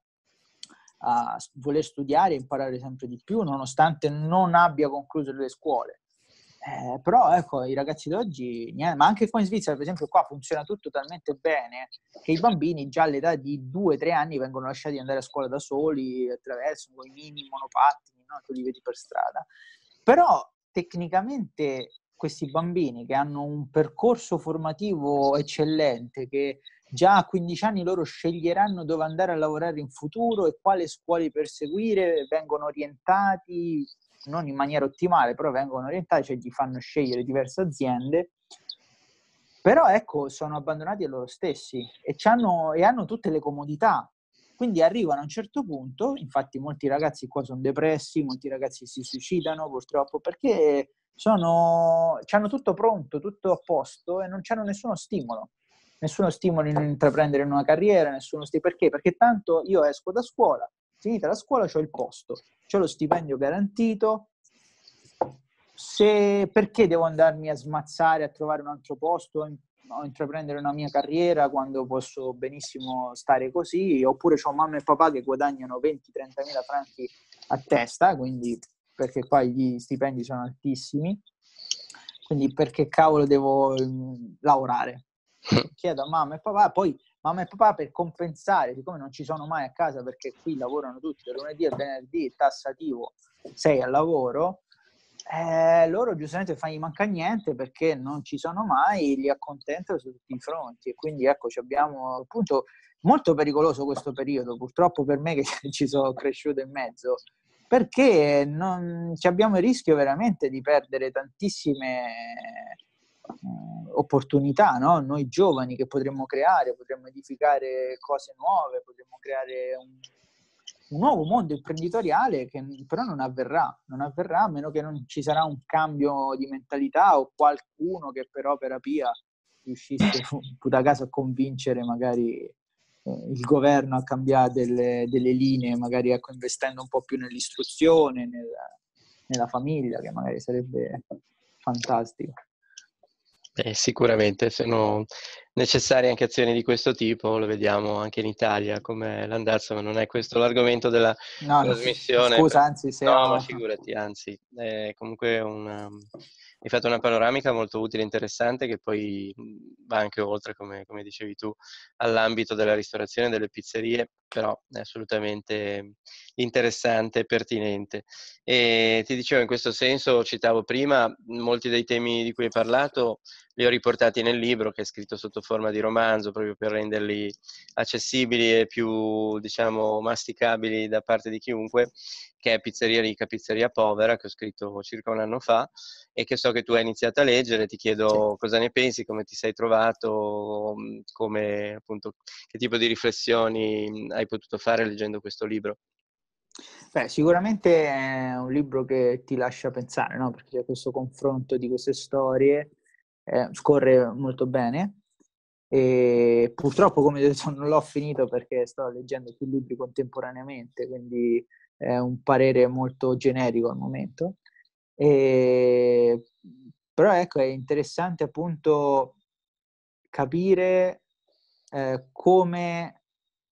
a voler studiare e imparare sempre di più, nonostante non abbia concluso le scuole. Eh, però ecco, i ragazzi d'oggi, niente, ma anche qua in Svizzera, per esempio, qua funziona tutto talmente bene che i bambini già all'età di due tre anni vengono lasciati andare a scuola da soli, attraverso con i mini monopattini, no? Tu li vedi per strada. Però tecnicamente questi bambini che hanno un percorso formativo eccellente, che già a quindici anni loro sceglieranno dove andare a lavorare in futuro e quale scuole perseguire, vengono orientati, non in maniera ottimale, però vengono orientati, cioè gli fanno scegliere diverse aziende, però ecco, sono abbandonati a loro stessi e, c'hanno, e hanno tutte le comodità. Quindi arrivano a un certo punto, infatti molti ragazzi qua sono depressi, molti ragazzi si suicidano purtroppo, perché sono, hanno tutto pronto, tutto a posto e non hanno nessuno stimolo. Nessuno stimolo in intraprendere una carriera, nessuno stimolo. Perché? Perché tanto io esco da scuola, finita la scuola c'ho il posto, c'ho lo stipendio garantito, se, perché devo andarmi a smazzare a trovare un altro posto o intraprendere una mia carriera quando posso benissimo stare così? Oppure ho mamma e papà che guadagnano venti trenta mila franchi a testa, quindi perché qua gli stipendi sono altissimi, quindi perché cavolo devo um, lavorare? Chiedo a mamma e papà, poi mamma e papà, per compensare, siccome non ci sono mai a casa perché qui lavorano tutti, da lunedì al venerdì tassativo sei al lavoro, Eh, loro giustamente fanno gli manca niente perché non ci sono mai, li accontentano su tutti i fronti e quindi ecco ci abbiamo appunto molto pericoloso questo periodo, purtroppo per me che ci sono cresciuto in mezzo, perché non, ci abbiamo il rischio veramente di perdere tantissime eh, opportunità, no? Noi giovani che potremmo creare, potremmo edificare cose nuove, potremmo creare un, un nuovo mondo imprenditoriale che però non avverrà, non avverrà a meno che non ci sarà un cambio di mentalità o qualcuno che per opera pia riuscisse puta caso a convincere magari eh, il governo a cambiare delle, delle linee, magari ecco, investendo un po' più nell'istruzione, nella, nella famiglia, che magari sarebbe fantastico. Eh, sicuramente sono necessarie anche azioni di questo tipo, lo vediamo anche in Italia come l'andazzo, ma non è questo l'argomento della No, no, trasmissione. scusa, anzi, se No, ma ho... figurati, anzi, è comunque una, hai fatto una panoramica molto utile e interessante che poi va anche oltre, come, come dicevi tu, all'ambito della ristorazione e delle pizzerie, però è assolutamente interessante e pertinente. E ti dicevo, in questo senso, citavo prima, molti dei temi di cui hai parlato li ho riportati nel libro che è scritto sotto forma di romanzo proprio per renderli accessibili e più, diciamo, masticabili da parte di chiunque, che è Pizzeria Ricca, Pizzeria Povera, che ho scritto circa un anno fa e che so che tu hai iniziato a leggere. Ti chiedo Sì. cosa ne pensi, come ti sei trovato, come, appunto, che tipo di riflessioni hai potuto fare leggendo questo libro. Beh, sicuramente è un libro che ti lascia pensare, no? Perché c'è questo confronto di queste storie, eh, scorre molto bene e purtroppo, come detto, non l'ho finito perché sto leggendo più libri contemporaneamente, quindi è un parere molto generico al momento. E... Però ecco, è interessante appunto capire eh, come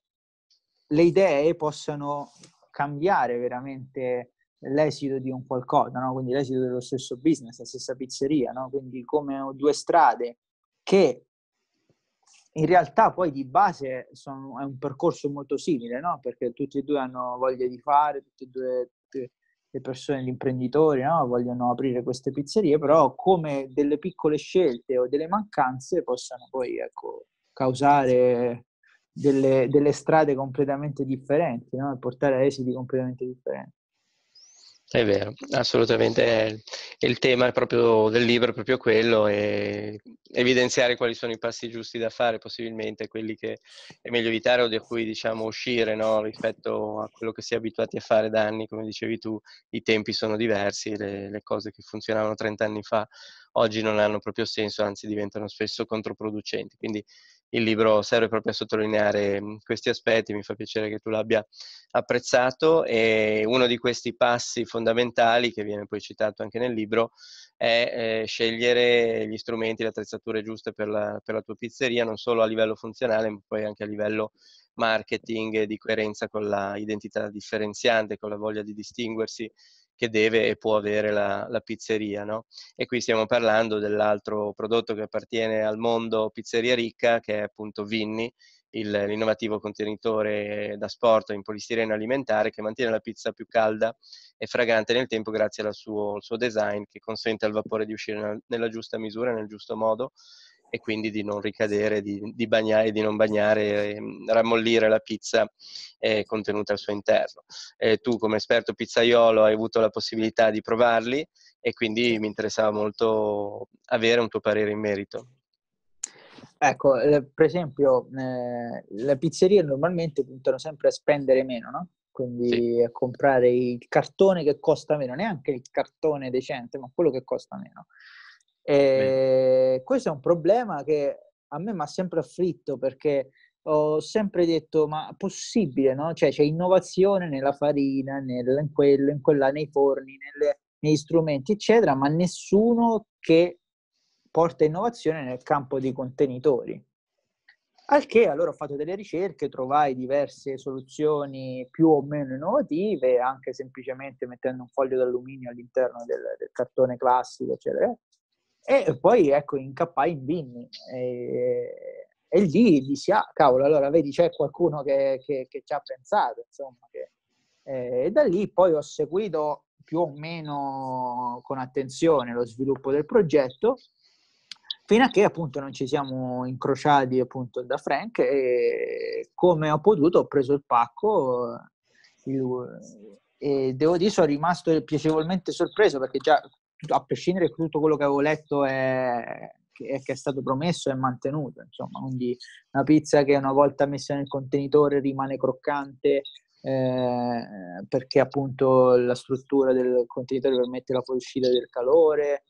le idee possano cambiare veramente l'esito di un qualcosa, no? Quindi l'esito dello stesso business, la stessa pizzeria, no? Quindi come due strade che in realtà poi di base sono, è un percorso molto simile, no? Perché tutti e due hanno voglia di fare, tutte e due tutte le persone, gli imprenditori, no? Vogliono aprire queste pizzerie, però come delle piccole scelte o delle mancanze possano poi, ecco, causare delle, delle strade completamente differenti, no? E portare a esiti completamente differenti. È vero, assolutamente. È, il tema è proprio del libro è proprio quello, e evidenziare quali sono i passi giusti da fare, possibilmente quelli che è meglio evitare o da cui, diciamo, uscire, no? Rispetto a quello che si è abituati a fare da anni. Come dicevi tu, i tempi sono diversi, le, le cose che funzionavano trenta anni fa oggi non hanno proprio senso, anzi diventano spesso controproducenti. Quindi il libro serve proprio a sottolineare questi aspetti. Mi fa piacere che tu l'abbia apprezzato, e uno di questi passi fondamentali, che viene poi citato anche nel libro, è eh, scegliere gli strumenti, le attrezzature giuste per la, per la tua pizzeria, non solo a livello funzionale, ma poi anche a livello marketing, di coerenza con la identità differenziante, con la voglia di distinguersi che deve e può avere la, la pizzeria, no? E qui stiamo parlando dell'altro prodotto che appartiene al mondo Pizzeria Ricca, che è appunto Vinny, il, l'innovativo contenitore da sport in polistirene alimentare che mantiene la pizza più calda e fragante nel tempo grazie al suo, al suo design, che consente al vapore di uscire nella, nella giusta misura, nel giusto modo, e quindi di non ricadere, di, di bagnare, di non bagnare, e rammollire la pizza eh, contenuta al suo interno. Eh, tu come esperto pizzaiolo hai avuto la possibilità di provarli e quindi mi interessava molto avere un tuo parere in merito. Ecco, eh, per esempio, eh, le pizzerie normalmente puntano sempre a spendere meno, no? Sì, Quindi a comprare il cartone che costa meno, neanche il cartone decente, ma quello che costa meno. vero. E questo è un problema che a me mi ha sempre afflitto perché ho sempre detto, ma è possibile, no? Cioè c'è innovazione nella farina, nel, in quello, in quella, nei forni, nelle, negli strumenti, eccetera, ma nessuno che porta innovazione nel campo dei contenitori. Al che allora ho fatto delle ricerche, trovai diverse soluzioni più o meno innovative, anche semplicemente mettendo un foglio d'alluminio all'interno del, del cartone classico, eccetera. E poi ecco, incappai in Vinny. E, e lì dissi, ah, cavolo, allora vedi, c'è qualcuno che, che, che ci ha pensato, insomma. Che, eh, e da lì poi ho seguito più o meno con attenzione lo sviluppo del progetto, fino a che appunto non ci siamo incrociati appunto da Frank, e come ho potuto ho preso il pacco, e devo dire sono rimasto piacevolmente sorpreso, perché già a prescindere da tutto quello che avevo letto è che è stato promesso e mantenuto, insomma, quindi una pizza che una volta messa nel contenitore rimane croccante, eh, perché appunto la struttura del contenitore permette la fuoriuscita del calore.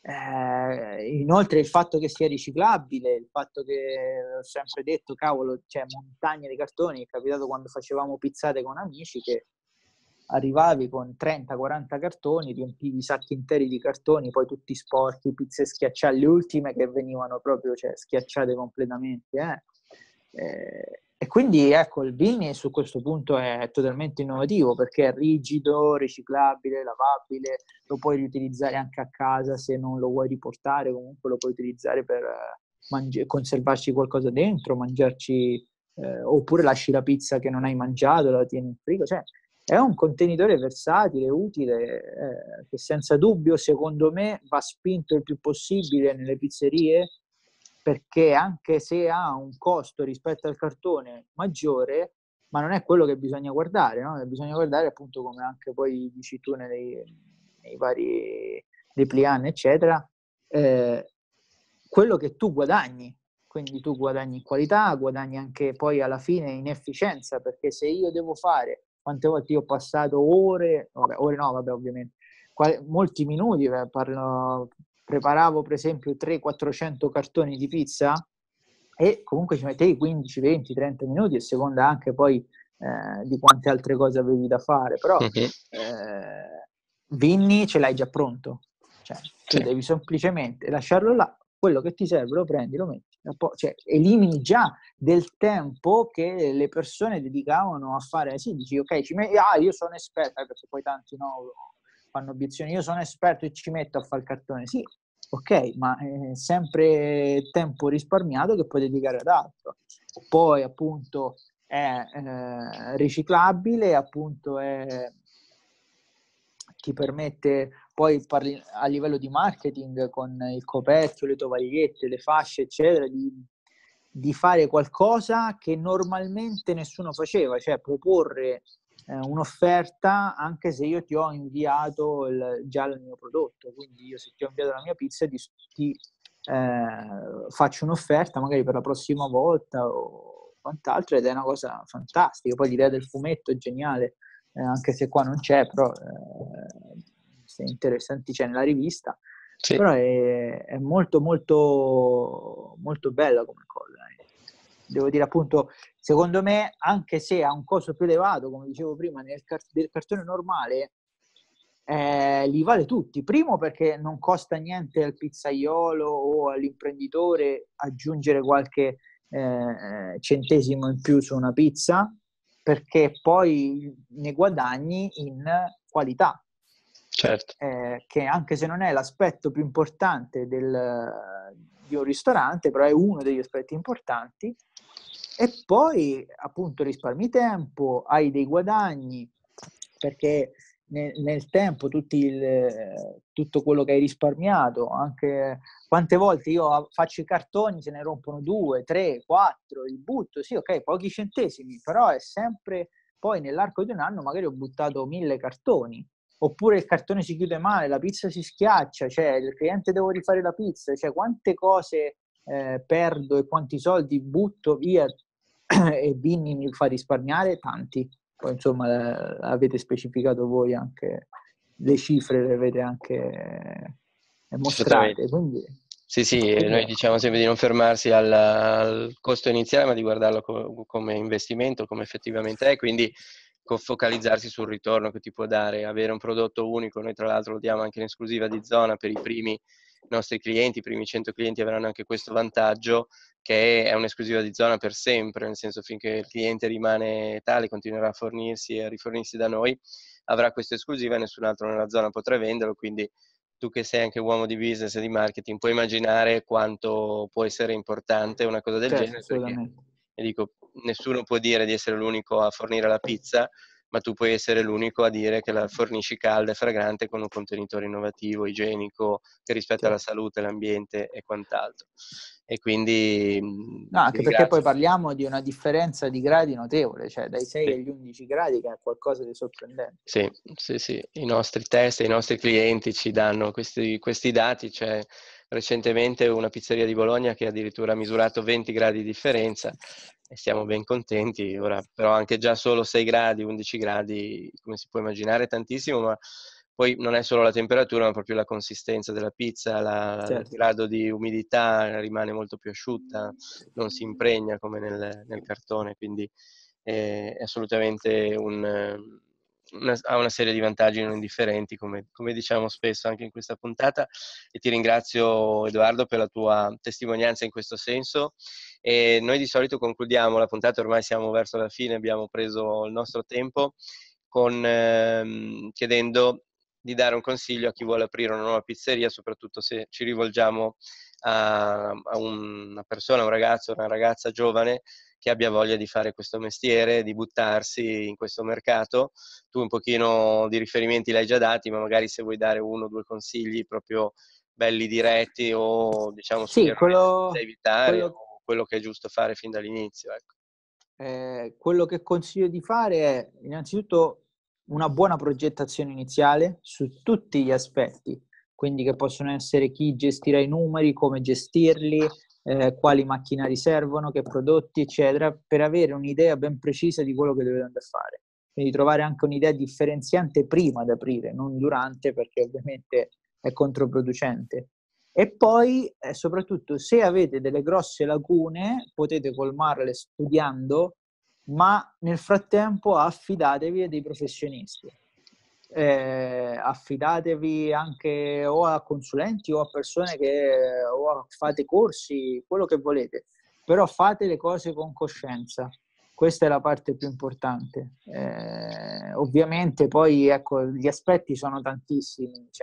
Eh, inoltre il fatto che sia riciclabile, il fatto che ho sempre detto, cavolo, c'è montagne di cartoni. È capitato quando facevamo pizzate con amici che arrivavi con trenta quaranta cartoni, riempivi i sacchi interi di cartoni, poi tutti sporchi, pizze schiacciate, le ultime che venivano proprio, cioè, schiacciate completamente. Eh. Eh, e quindi ecco, il Vinny su questo punto è totalmente innovativo, perché è rigido, riciclabile, lavabile, lo puoi riutilizzare anche a casa se non lo vuoi riportare, comunque lo puoi utilizzare per mangi- conservarci qualcosa dentro, mangiarci, eh, oppure lasci la pizza che non hai mangiato, la tieni in frigo, cioè è un contenitore versatile, utile, eh, che senza dubbio, secondo me, va spinto il più possibile nelle pizzerie, perché anche se ha un costo rispetto al cartone maggiore, ma non è quello che bisogna guardare, no? Bisogna guardare appunto, come anche poi dici tu nei, nei vari dépliant, eccetera, eh, quello che tu guadagni. Quindi tu guadagni in qualità, guadagni anche poi alla fine in efficienza, perché se io devo fare, quante volte io ho passato ore, vabbè, ore no, vabbè, ovviamente, qual- molti minuti, eh, parlo, preparavo per esempio trecento quattrocento cartoni di pizza, e comunque ci mettevi quindici, venti, trenta minuti, a seconda anche poi eh, di quante altre cose avevi da fare, però Mhm. eh, Vinny ce l'hai già pronto, cioè tu Sì. devi semplicemente lasciarlo là, quello che ti serve lo prendi, lo metti, cioè elimini già del tempo che le persone dedicavano a fare. Sì, dici ok, ci met- ah, io sono esperto, eh, perché poi tanti no, fanno obiezioni, io sono esperto e ci metto a fare il cartone. Sì, ok, ma è sempre tempo risparmiato che puoi dedicare ad altro. Poi appunto è eh, riciclabile, appunto è, ti permette poi, parli, a livello di marketing, con il coperchio, le tovagliette, le fasce, eccetera, di, di fare qualcosa che normalmente nessuno faceva, cioè proporre eh, un'offerta anche se io ti ho inviato il, già il mio prodotto. Quindi io, se ti ho inviato la mia pizza, ti, ti eh, faccio un'offerta magari per la prossima volta o quant'altro, ed è una cosa fantastica. Poi l'idea del fumetto è geniale, eh, anche se qua non c'è, però eh, se interessanti c'è nella rivista, Sì. però è, è molto molto molto bella come cosa. Devo dire appunto, secondo me, anche se ha un costo più elevato, come dicevo prima, nel car- del cartone normale, eh, li vale tutti. Primo, perché non costa niente al pizzaiolo o all'imprenditore aggiungere qualche eh, centesimo in più su una pizza, perché poi ne guadagni in qualità. Certo. Eh, che anche se non è l'aspetto più importante del, di un ristorante, però è uno degli aspetti importanti. E poi appunto risparmi tempo, hai dei guadagni, perché nel, nel tempo tutti il, tutto quello che hai risparmiato, anche quante volte io faccio i cartoni, se ne rompono due, tre, quattro, li butto, sì, ok, pochi centesimi, però è sempre, poi nell'arco di un anno magari ho buttato mille cartoni, oppure il cartone si chiude male, la pizza si schiaccia, cioè il cliente devo rifare la pizza, cioè quante cose eh, perdo e quanti soldi butto via. E Vinny mi fa risparmiare tanti. Poi insomma avete specificato voi anche le cifre, le avete anche mostrate, Assolutamente. quindi, Sì, sì, quindi noi ecco. diciamo sempre di non fermarsi al, al costo iniziale, ma di guardarlo co- come investimento, come effettivamente è, quindi co- focalizzarsi sul ritorno che ti può dare, avere un prodotto unico. Noi tra l'altro lo diamo anche in esclusiva di zona per i primi nostri clienti, i primi cento clienti avranno anche questo vantaggio, che è un'esclusiva di zona per sempre, nel senso finché il cliente rimane tale, continuerà a fornirsi e a rifornirsi da noi, avrà questa esclusiva e nessun altro nella zona potrà venderlo, quindi tu che sei anche uomo di business e di marketing, puoi immaginare quanto può essere importante una cosa del Certo, genere, perché assolutamente. e dico, nessuno può dire di essere l'unico a fornire la pizza, ma tu puoi essere l'unico a dire che la fornisci calda e fragrante con un contenitore innovativo, igienico, che rispetta la Certo. salute, l'ambiente e quant'altro. E quindi mh, No, ti anche perché poi ringrazio. parliamo di una differenza di gradi notevole, cioè dai sei Sì. agli undici gradi, che è qualcosa di sorprendente. Sì, sì, sì, i nostri test e i nostri clienti ci danno questi, questi dati. C'è recentemente una pizzeria di Bologna che addirittura ha misurato venti gradi di differenza e siamo ben contenti. Ora, però anche già solo sei gradi, undici gradi, come si può immaginare, è tantissimo, ma poi non è solo la temperatura, ma proprio la consistenza della pizza, la, il Certo. grado di umidità rimane molto più asciutta, non si impregna come nel, nel cartone, quindi è assolutamente un... Una, ha una serie di vantaggi non indifferenti, come, come diciamo spesso anche in questa puntata, e ti ringrazio Edoardo per la tua testimonianza in questo senso. E noi di solito concludiamo la puntata, ormai siamo verso la fine, abbiamo preso il nostro tempo, con, ehm, chiedendo di dare un consiglio a chi vuole aprire una nuova pizzeria, soprattutto se ci rivolgiamo a, a una persona, un ragazzo, una ragazza giovane che abbia voglia di fare questo mestiere, di buttarsi in questo mercato. Tu un pochino di riferimenti l'hai già dati, ma magari se vuoi dare uno o due consigli proprio belli diretti, o diciamo sugli Sì, errori da quello, evitare, quello, o quello che è giusto fare fin dall'inizio, ecco. eh, quello che consiglio di fare è innanzitutto una buona progettazione iniziale su tutti gli aspetti, quindi che possono essere chi gestirà i numeri, come gestirli, eh, quali macchinari servono, che prodotti, eccetera, per avere un'idea ben precisa di quello che dovete andare a fare. Quindi trovare anche un'idea differenziante prima di aprire, non durante, perché ovviamente è controproducente. E poi, eh, soprattutto, se avete delle grosse lacune, potete colmarle studiando, ma nel frattempo affidatevi a dei professionisti. Eh, affidatevi anche o a consulenti o a persone che o a, fate corsi, quello che volete, però fate le cose con coscienza. Questa è la parte più importante. Eh, ovviamente poi ecco, gli aspetti sono tantissimi, cioè,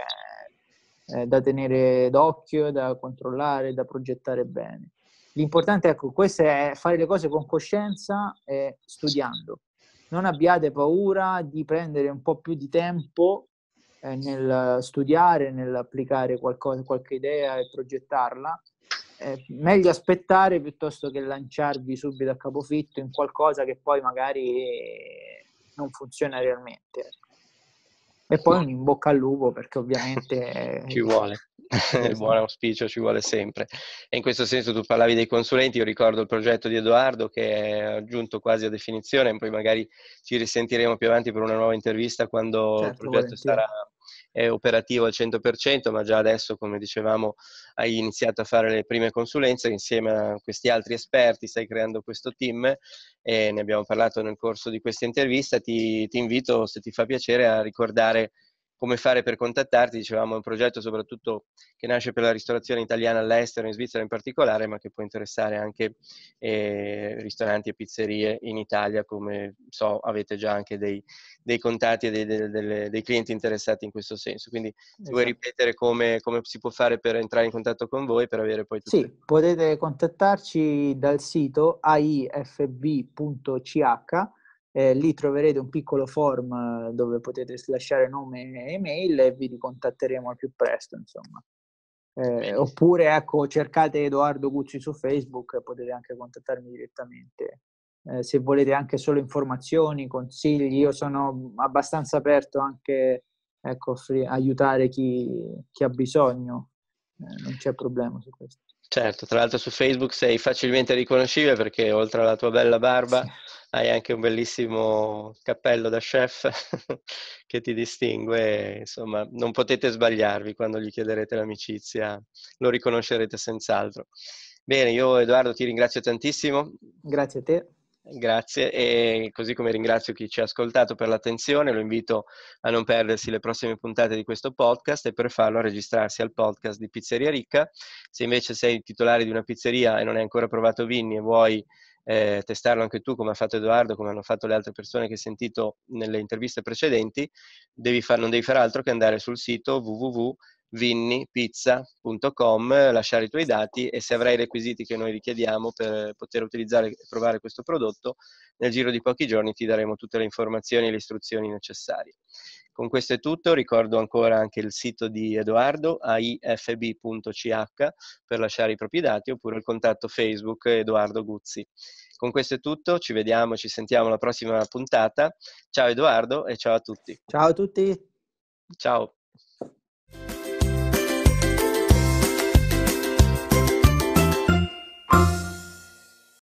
eh, da tenere d'occhio, da controllare, da progettare bene. L'importante, ecco, questo è fare le cose con coscienza e studiando. Non abbiate paura di prendere un po' più di tempo eh, nel studiare, nell'applicare qualcosa, qualche idea e progettarla. Eh, meglio aspettare piuttosto che lanciarvi subito a capofitto in qualcosa che poi magari non funziona realmente. E poi un in bocca al lupo, perché ovviamente Ci eh, vuole, sì, il sì. buon auspicio ci vuole sempre. E in questo senso tu parlavi dei consulenti, io ricordo il progetto di Edoardo che è giunto quasi a definizione, poi magari ci risentiremo più avanti per una nuova intervista quando il Certo, progetto sarà volentieri. è operativo al cento per cento, ma già adesso, come dicevamo, hai iniziato a fare le prime consulenze insieme a questi altri esperti, stai creando questo team e ne abbiamo parlato nel corso di questa intervista. Ti, ti invito, se ti fa piacere, a ricordare come fare per contattarti. Dicevamo, è un progetto soprattutto che nasce per la ristorazione italiana all'estero, in Svizzera in particolare, ma che può interessare anche eh, ristoranti e pizzerie in Italia, come so avete già anche dei, dei contatti e dei, dei, dei, dei clienti interessati in questo senso. Quindi se vuoi Esatto. ripetere come, come si può fare per entrare in contatto con voi, per avere poi tutte Sì, le... potete contattarci dal sito a i f b punto c h, eh, lì troverete un piccolo form eh, dove potete lasciare nome e email e vi ricontatteremo al più presto, insomma. Eh, Benissimo. oppure ecco, cercate Edoardo Gucci su Facebook e potete anche contattarmi direttamente. Eh, se volete anche solo informazioni, consigli, io sono abbastanza aperto anche ecco, offri- aiutare chi, chi ha bisogno, eh, non c'è problema su questo. Certo, tra l'altro su Facebook sei facilmente riconoscibile perché oltre alla tua bella barba Sì. hai anche un bellissimo cappello da chef che ti distingue, insomma, non potete sbagliarvi quando gli chiederete l'amicizia, lo riconoscerete senz'altro. Bene, io Edoardo ti ringrazio tantissimo. Grazie a te. Grazie, e così come ringrazio chi ci ha ascoltato per l'attenzione, lo invito a non perdersi le prossime puntate di questo podcast e per farlo a registrarsi al podcast di Pizzeria Ricca. Se invece sei titolare di una pizzeria e non hai ancora provato Vinni e vuoi eh, testarlo anche tu, come ha fatto Edoardo, come hanno fatto le altre persone che hai sentito nelle interviste precedenti, devi far, non devi fare altro che andare sul sito w w w vinnipizza punto com, lasciare i tuoi dati e se avrai i requisiti che noi richiediamo per poter utilizzare e provare questo prodotto, nel giro di pochi giorni ti daremo tutte le informazioni e le istruzioni necessarie. Con questo è tutto, ricordo ancora anche il sito di Edoardo, a i f b punto c h, per lasciare i propri dati, oppure il contatto Facebook Edoardo Guzzi. Con questo è tutto, ci vediamo, ci sentiamo alla prossima puntata. Ciao Edoardo e ciao a tutti. Ciao a tutti. Ciao.